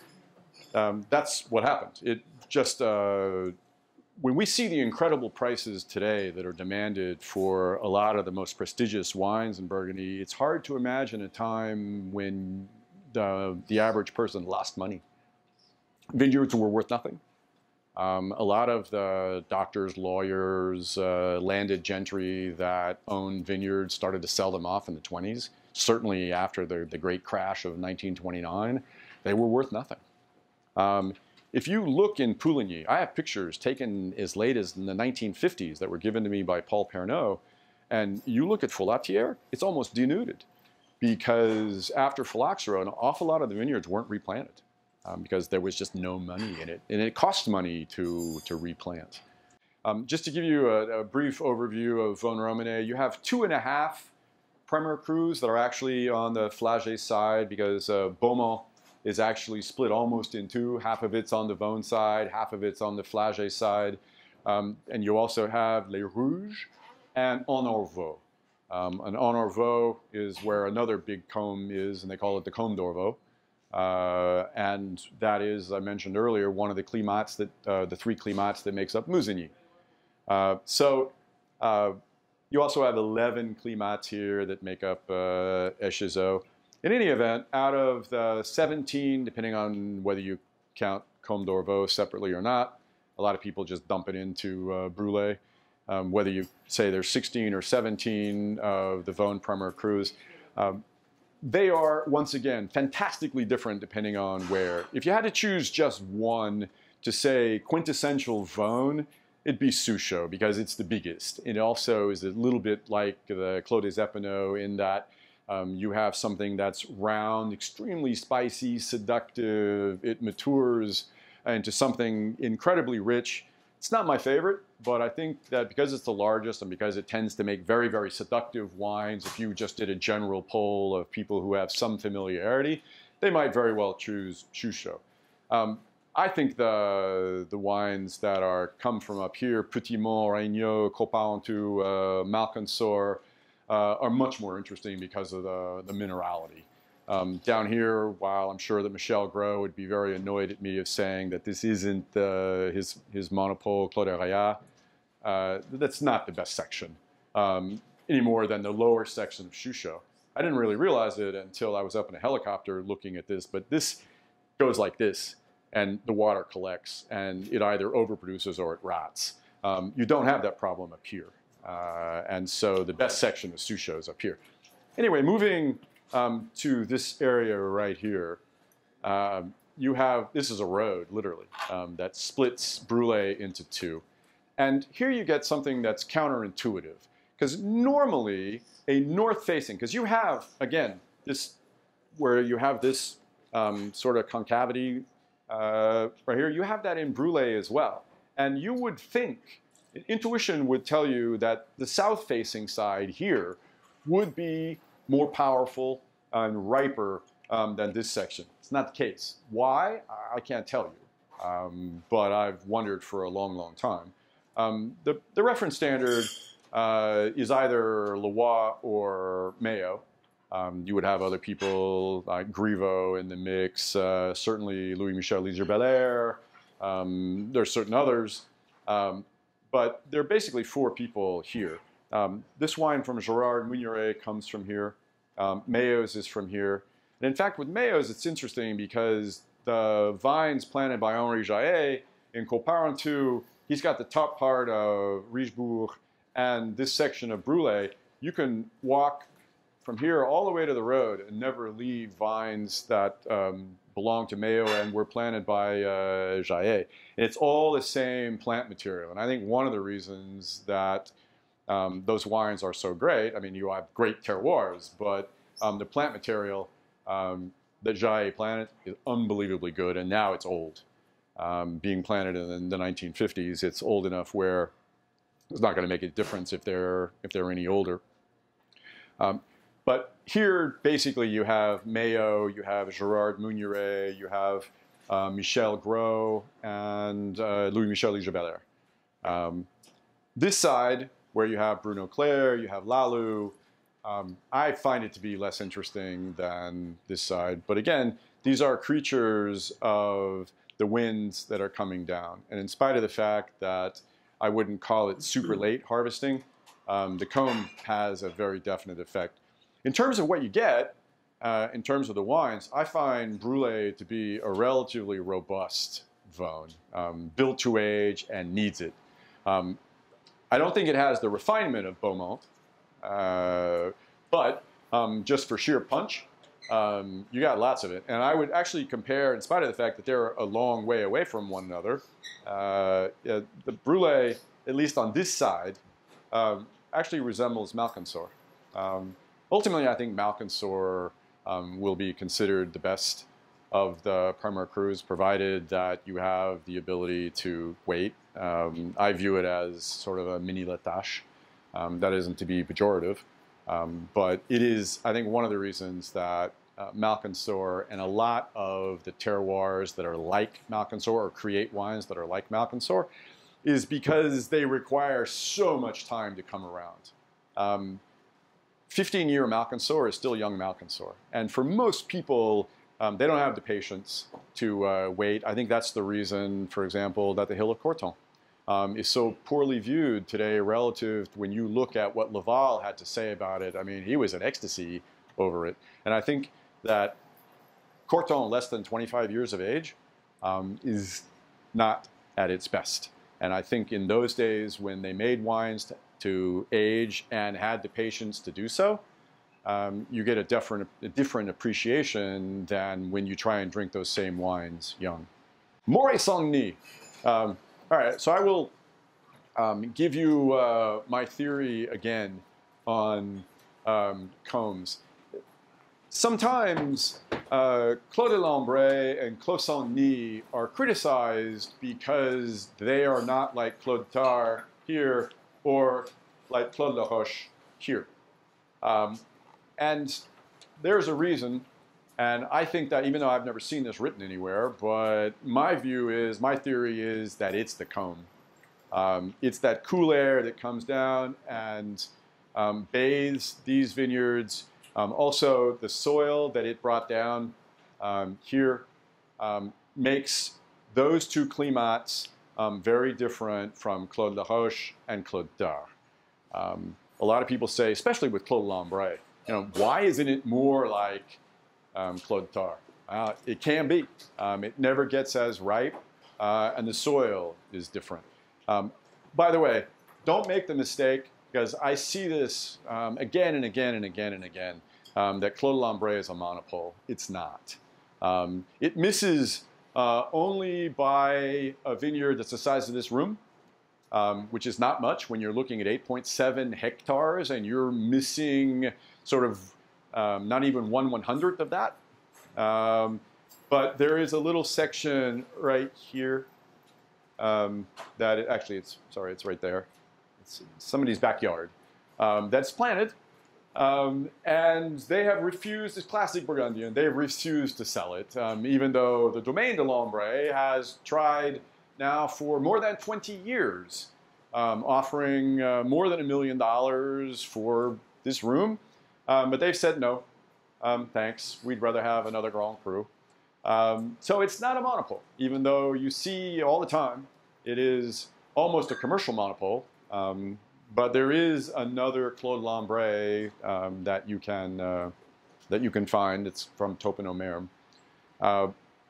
um, that's what happened. It just, uh, when we see the incredible prices today that are demanded for a lot of the most prestigious wines in Burgundy, it's hard to imagine a time when the, the average person lost money. Vineyards were worth nothing. Um, a lot of the doctors, lawyers, uh, landed gentry that owned vineyards started to sell them off in the twenties. Certainly after the, the great crash of nineteen twenty-nine, they were worth nothing. Um, if you look in Pouligny, I have pictures taken as late as in the nineteen fifties that were given to me by Paul Pernaut, and you look at Follatière, it's almost denuded, because after phylloxera, an awful lot of the vineyards weren't replanted um, because there was just no money in it, and it cost money to, to replant. Um, just to give you a, a brief overview of Vosne Romanée, you have two and a half Premier Crus that are actually on the Flagey side, because uh, Beaumont is actually split almost in two. Half of it's on the Vosne side, half of it's on the Flagey side. Um, and you also have Les Rouges and En Orvaux. Um, and En Orvaux is where another big combe is, and they call it the Combe d'Orvaux. Uh, and that is, I mentioned earlier, one of the climats that, uh, the three climats that makes up Musigny. Uh, so uh, you also have eleven climats here that make up uh, Echezeaux. In any event, out of the seventeen, depending on whether you count Combe d'Orvaux separately or not, a lot of people just dump it into uh, Brulé. Um, whether you say there's sixteen or seventeen of the Vosne Premier Crus, um, they are, once again, fantastically different depending on where. If you had to choose just one to say quintessential Vosne, it'd be Souchot, because it's the biggest. It also is a little bit like the Clos des Epineux in that um, you have something that's round, extremely spicy, seductive. It matures into something incredibly rich. It's not my favorite, but I think that because it's the largest and because it tends to make very, very seductive wines, if you just did a general poll of people who have some familiarity, they might very well choose Souchot. Um, I think the, the wines that are come from up here, Petit-Mont, Regnault, Côte-Parentout, uh, Malconsort, uh, are much more interesting because of the, the minerality. Um, down here, while I'm sure that Michel Gros would be very annoyed at me of saying that this isn't uh, his, his monopole, Clos de Raya, uh, that's not the best section, um, any more than the lower section of Souchot. I didn't really realize it until I was up in a helicopter looking at this, but this goes like this, and the water collects, and it either overproduces or it rots. Um, you don't have that problem up here. Uh, and so the best section of Souchot is up here. Anyway, moving um, to this area right here, um, you have, this is a road, literally, um, that splits Brulé into two. And here you get something that's counterintuitive, because normally a north-facing, because you have, again, this, where you have this um, sort of concavity uh, right here, you have that in Brulé as well. And you would think, intuition would tell you that the south-facing side here would be more powerful and riper um, than this section. It's not the case. Why? I can't tell you, um, but I've wondered for a long, long time. Um, the, the reference standard uh, is either Loire or Mayo. Um, you would have other people like Griveau in the mix, uh, certainly Louis-Michel Lizier-Belair. Um, there are certain others. Um, But there are basically four people here. Um, this wine from Gérard Meunières comes from here. Um, Mayo's is from here. And in fact, with Mayo's, it's interesting because the vines planted by Henri Jaillet in Côte-Parentout, he's got the top part of Richebourg and this section of Brulé. You can walk from here all the way to the road and never leave vines that um, belong to Mayo and were planted by uh, Jaillet. And it's all the same plant material. And I think one of the reasons that um, those wines are so great, I mean, you have great terroirs, but um, the plant material um, that Jaillet planted is unbelievably good, and now it's old. Um, being planted in the nineteen fifties, it's old enough where it's not going to make a difference if they're, if they're any older. Um, But here, basically, you have Mayo, you have Gérard Meunières, you have uh, Michel Gros, and uh, Louis-Michel Lizier-Belair. Um, this side, where you have Bruno Clair, you have Lalou, um, I find it to be less interesting than this side. But again, these are creatures of the winds that are coming down. And in spite of the fact that I wouldn't call it super late harvesting, um, the comb has a very definite effect. In terms of what you get, uh, in terms of the wines, I find Brulé to be a relatively robust Vosne, um, built to age and needs it. Um, I don't think it has the refinement of Beaumont, uh, but um, just for sheer punch, um, you got lots of it. And I would actually compare, in spite of the fact that they're a long way away from one another, uh, yeah, the Brulé, at least on this side, um, actually resembles Malcansor. Um, ultimately, I think Malcansor um, will be considered the best of the Premier Crus, provided that you have the ability to wait. Um, I view it as sort of a mini Latache. Um, that isn't to be pejorative, um, but it is, I think, one of the reasons that uh, Malcansor and a lot of the terroirs that are like Malcansor or create wines that are like Malcansor is because they require so much time to come around. Um, fifteen-year Malcansor is still young Malcansor, and for most people, Um, they don't have the patience to uh, wait. I think that's the reason, for example, that the Hill of Courton um, is so poorly viewed today relative to when you look at what Laval had to say about it. I mean, he was in ecstasy over it. And I think that Courton, less than twenty-five years of age, um, is not at its best. And I think in those days when they made wines to, to age and had the patience to do so, Um, you get a different, a different appreciation than when you try and drink those same wines young. Moët-Saint-Denis. Um, all right, so I will um, give you uh, my theory again on um, Combs. Sometimes uh, Clos de Lambray and Clos Saint-Denis are criticized because they are not like Clos de Tarbes here or like Clos de la Roche here. Um, And there's a reason, and I think that even though I've never seen this written anywhere, but my view is, my theory is that it's the comb. Um, it's that cool air that comes down and um, bathes these vineyards. Um, also, the soil that it brought down um, here um, makes those two climats um, very different from Clos de la Roche and Clos de Tarbes. Um, a lot of people say, especially with Clos de Lambray, you know, why isn't it more like um, Clos de Tarbes? Uh, it can be. Um, it never gets as ripe, uh, and the soil is different. Um, by the way, don't make the mistake, because I see this um, again and again and again and again, um, that Clos de Lambray is a monopole. It's not. Um, it misses uh, only by a vineyard that's the size of this room, um, which is not much when you're looking at eight point seven hectares and you're missing sort of um, not even one one hundredth of that. Um, but there is a little section right here um, that it, actually it's, sorry, it's right there. It's somebody's backyard um, that's planted. Um, and they have refused, it's classic Burgundian, they have refused to sell it, um, even though the Domaine de Lambray has tried now for more than twenty years, um, offering uh, more than a million dollars for this room. Um, but they've said no, um, thanks. We'd rather have another Grand Cru. Um, so it's not a monopole, even though you see all the time it is almost a commercial monopole. Um, but there is another Clos de Lambray um, that you can uh, that you can find. It's from Topinomerme. Uh,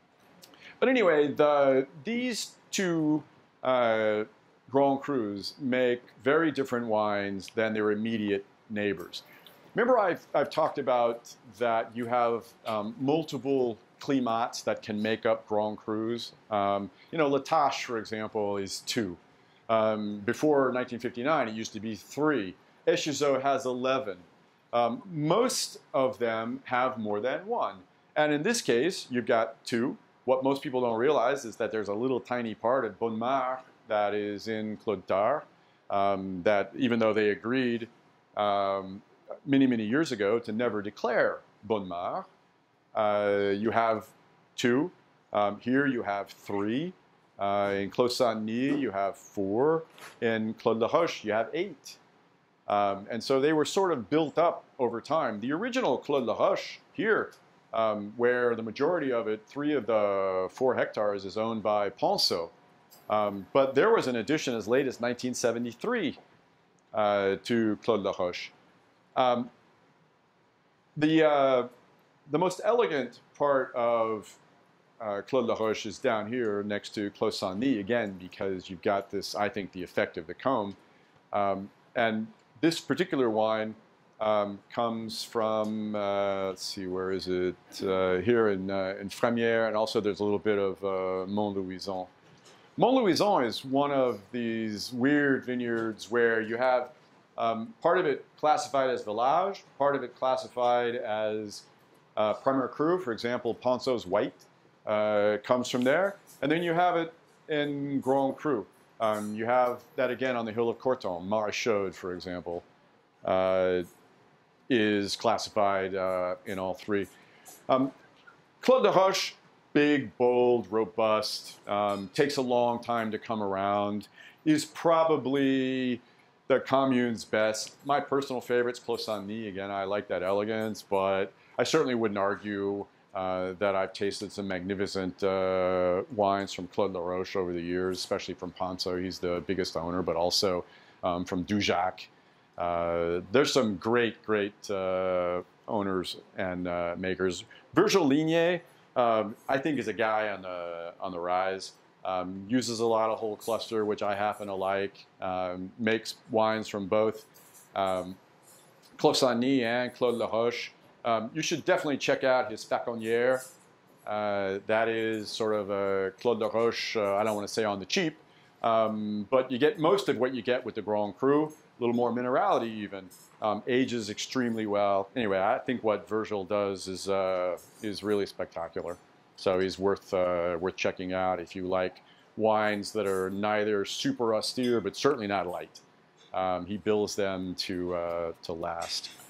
but anyway, the these two uh, Grand Crus make very different wines than their immediate neighbors. Remember, I've, I've talked about that you have um, multiple climats that can make up Grand Crus. Um, you know, Latache, for example, is two. Um, before nineteen fifty-nine, it used to be three. Echezeaux has eleven. Um, most of them have more than one. And in this case, you've got two. What most people don't realize is that there's a little tiny part at Bonne-Mare that is in Clos de Tarbes, um, that even though they agreed um, many, many years ago to never declare Bonne-Mare, uh, you have two. Um, here you have three. Uh, in Clos Saint-Denis, you have four. In Clos de la Roche, you have eight. Um, and so they were sort of built up over time. The original Clos de la Roche here, um, where the majority of it, three of the four hectares, is owned by Ponceau. Um, but there was an addition as late as nineteen seventy-three uh, to Clos de la Roche. Um, the, uh, the most elegant part of uh, Clos de la Roche is down here next to Clos Saint-Denis, again, because you've got this, I think, the effect of the comb. Um, and this particular wine um, comes from, uh, let's see, where is it? Uh, here in, uh, in Frémière, and also there's a little bit of uh, Mont-Louison. Mont-Louison is one of these weird vineyards where you have um, part of it classified as village, part of it classified as uh, Premier Cru. For example, Ponceau's White uh, comes from there. And then you have it in Grand Cru. Um, you have that again on the hill of Corton. Marichaude, for example, uh, is classified uh, in all three. Um, Claude de Roche, big, bold, robust, um, takes a long time to come around, is probably the commune's best. My personal favorite's Clos-Saint-Denis. Again, I like that elegance, but I certainly wouldn't argue uh, that I've tasted some magnificent uh, wines from Claude de Roche over the years, especially from Ponceau. He's the biggest owner, but also um, from Dujac. Uh, there's some great, great uh, owners and uh, makers. Virgile Ligné, um, I think, is a guy on the on the rise. Um, uses a lot of whole cluster, which I happen to like. Um, makes wines from both um, Clos-Saint-Denis and Claude de Roche. Um, you should definitely check out his Faconnière. Uh, that is sort of a Claude de Roche, uh, I don't want to say on the cheap, um, but you get most of what you get with the Grand Cru, a little more minerality even. Um, ages extremely well. Anyway, I think what Virgile does is, uh, is really spectacular. So he's worth, uh, worth checking out if you like wines that are neither super austere, but certainly not light. Um, he builds them to, uh, to last.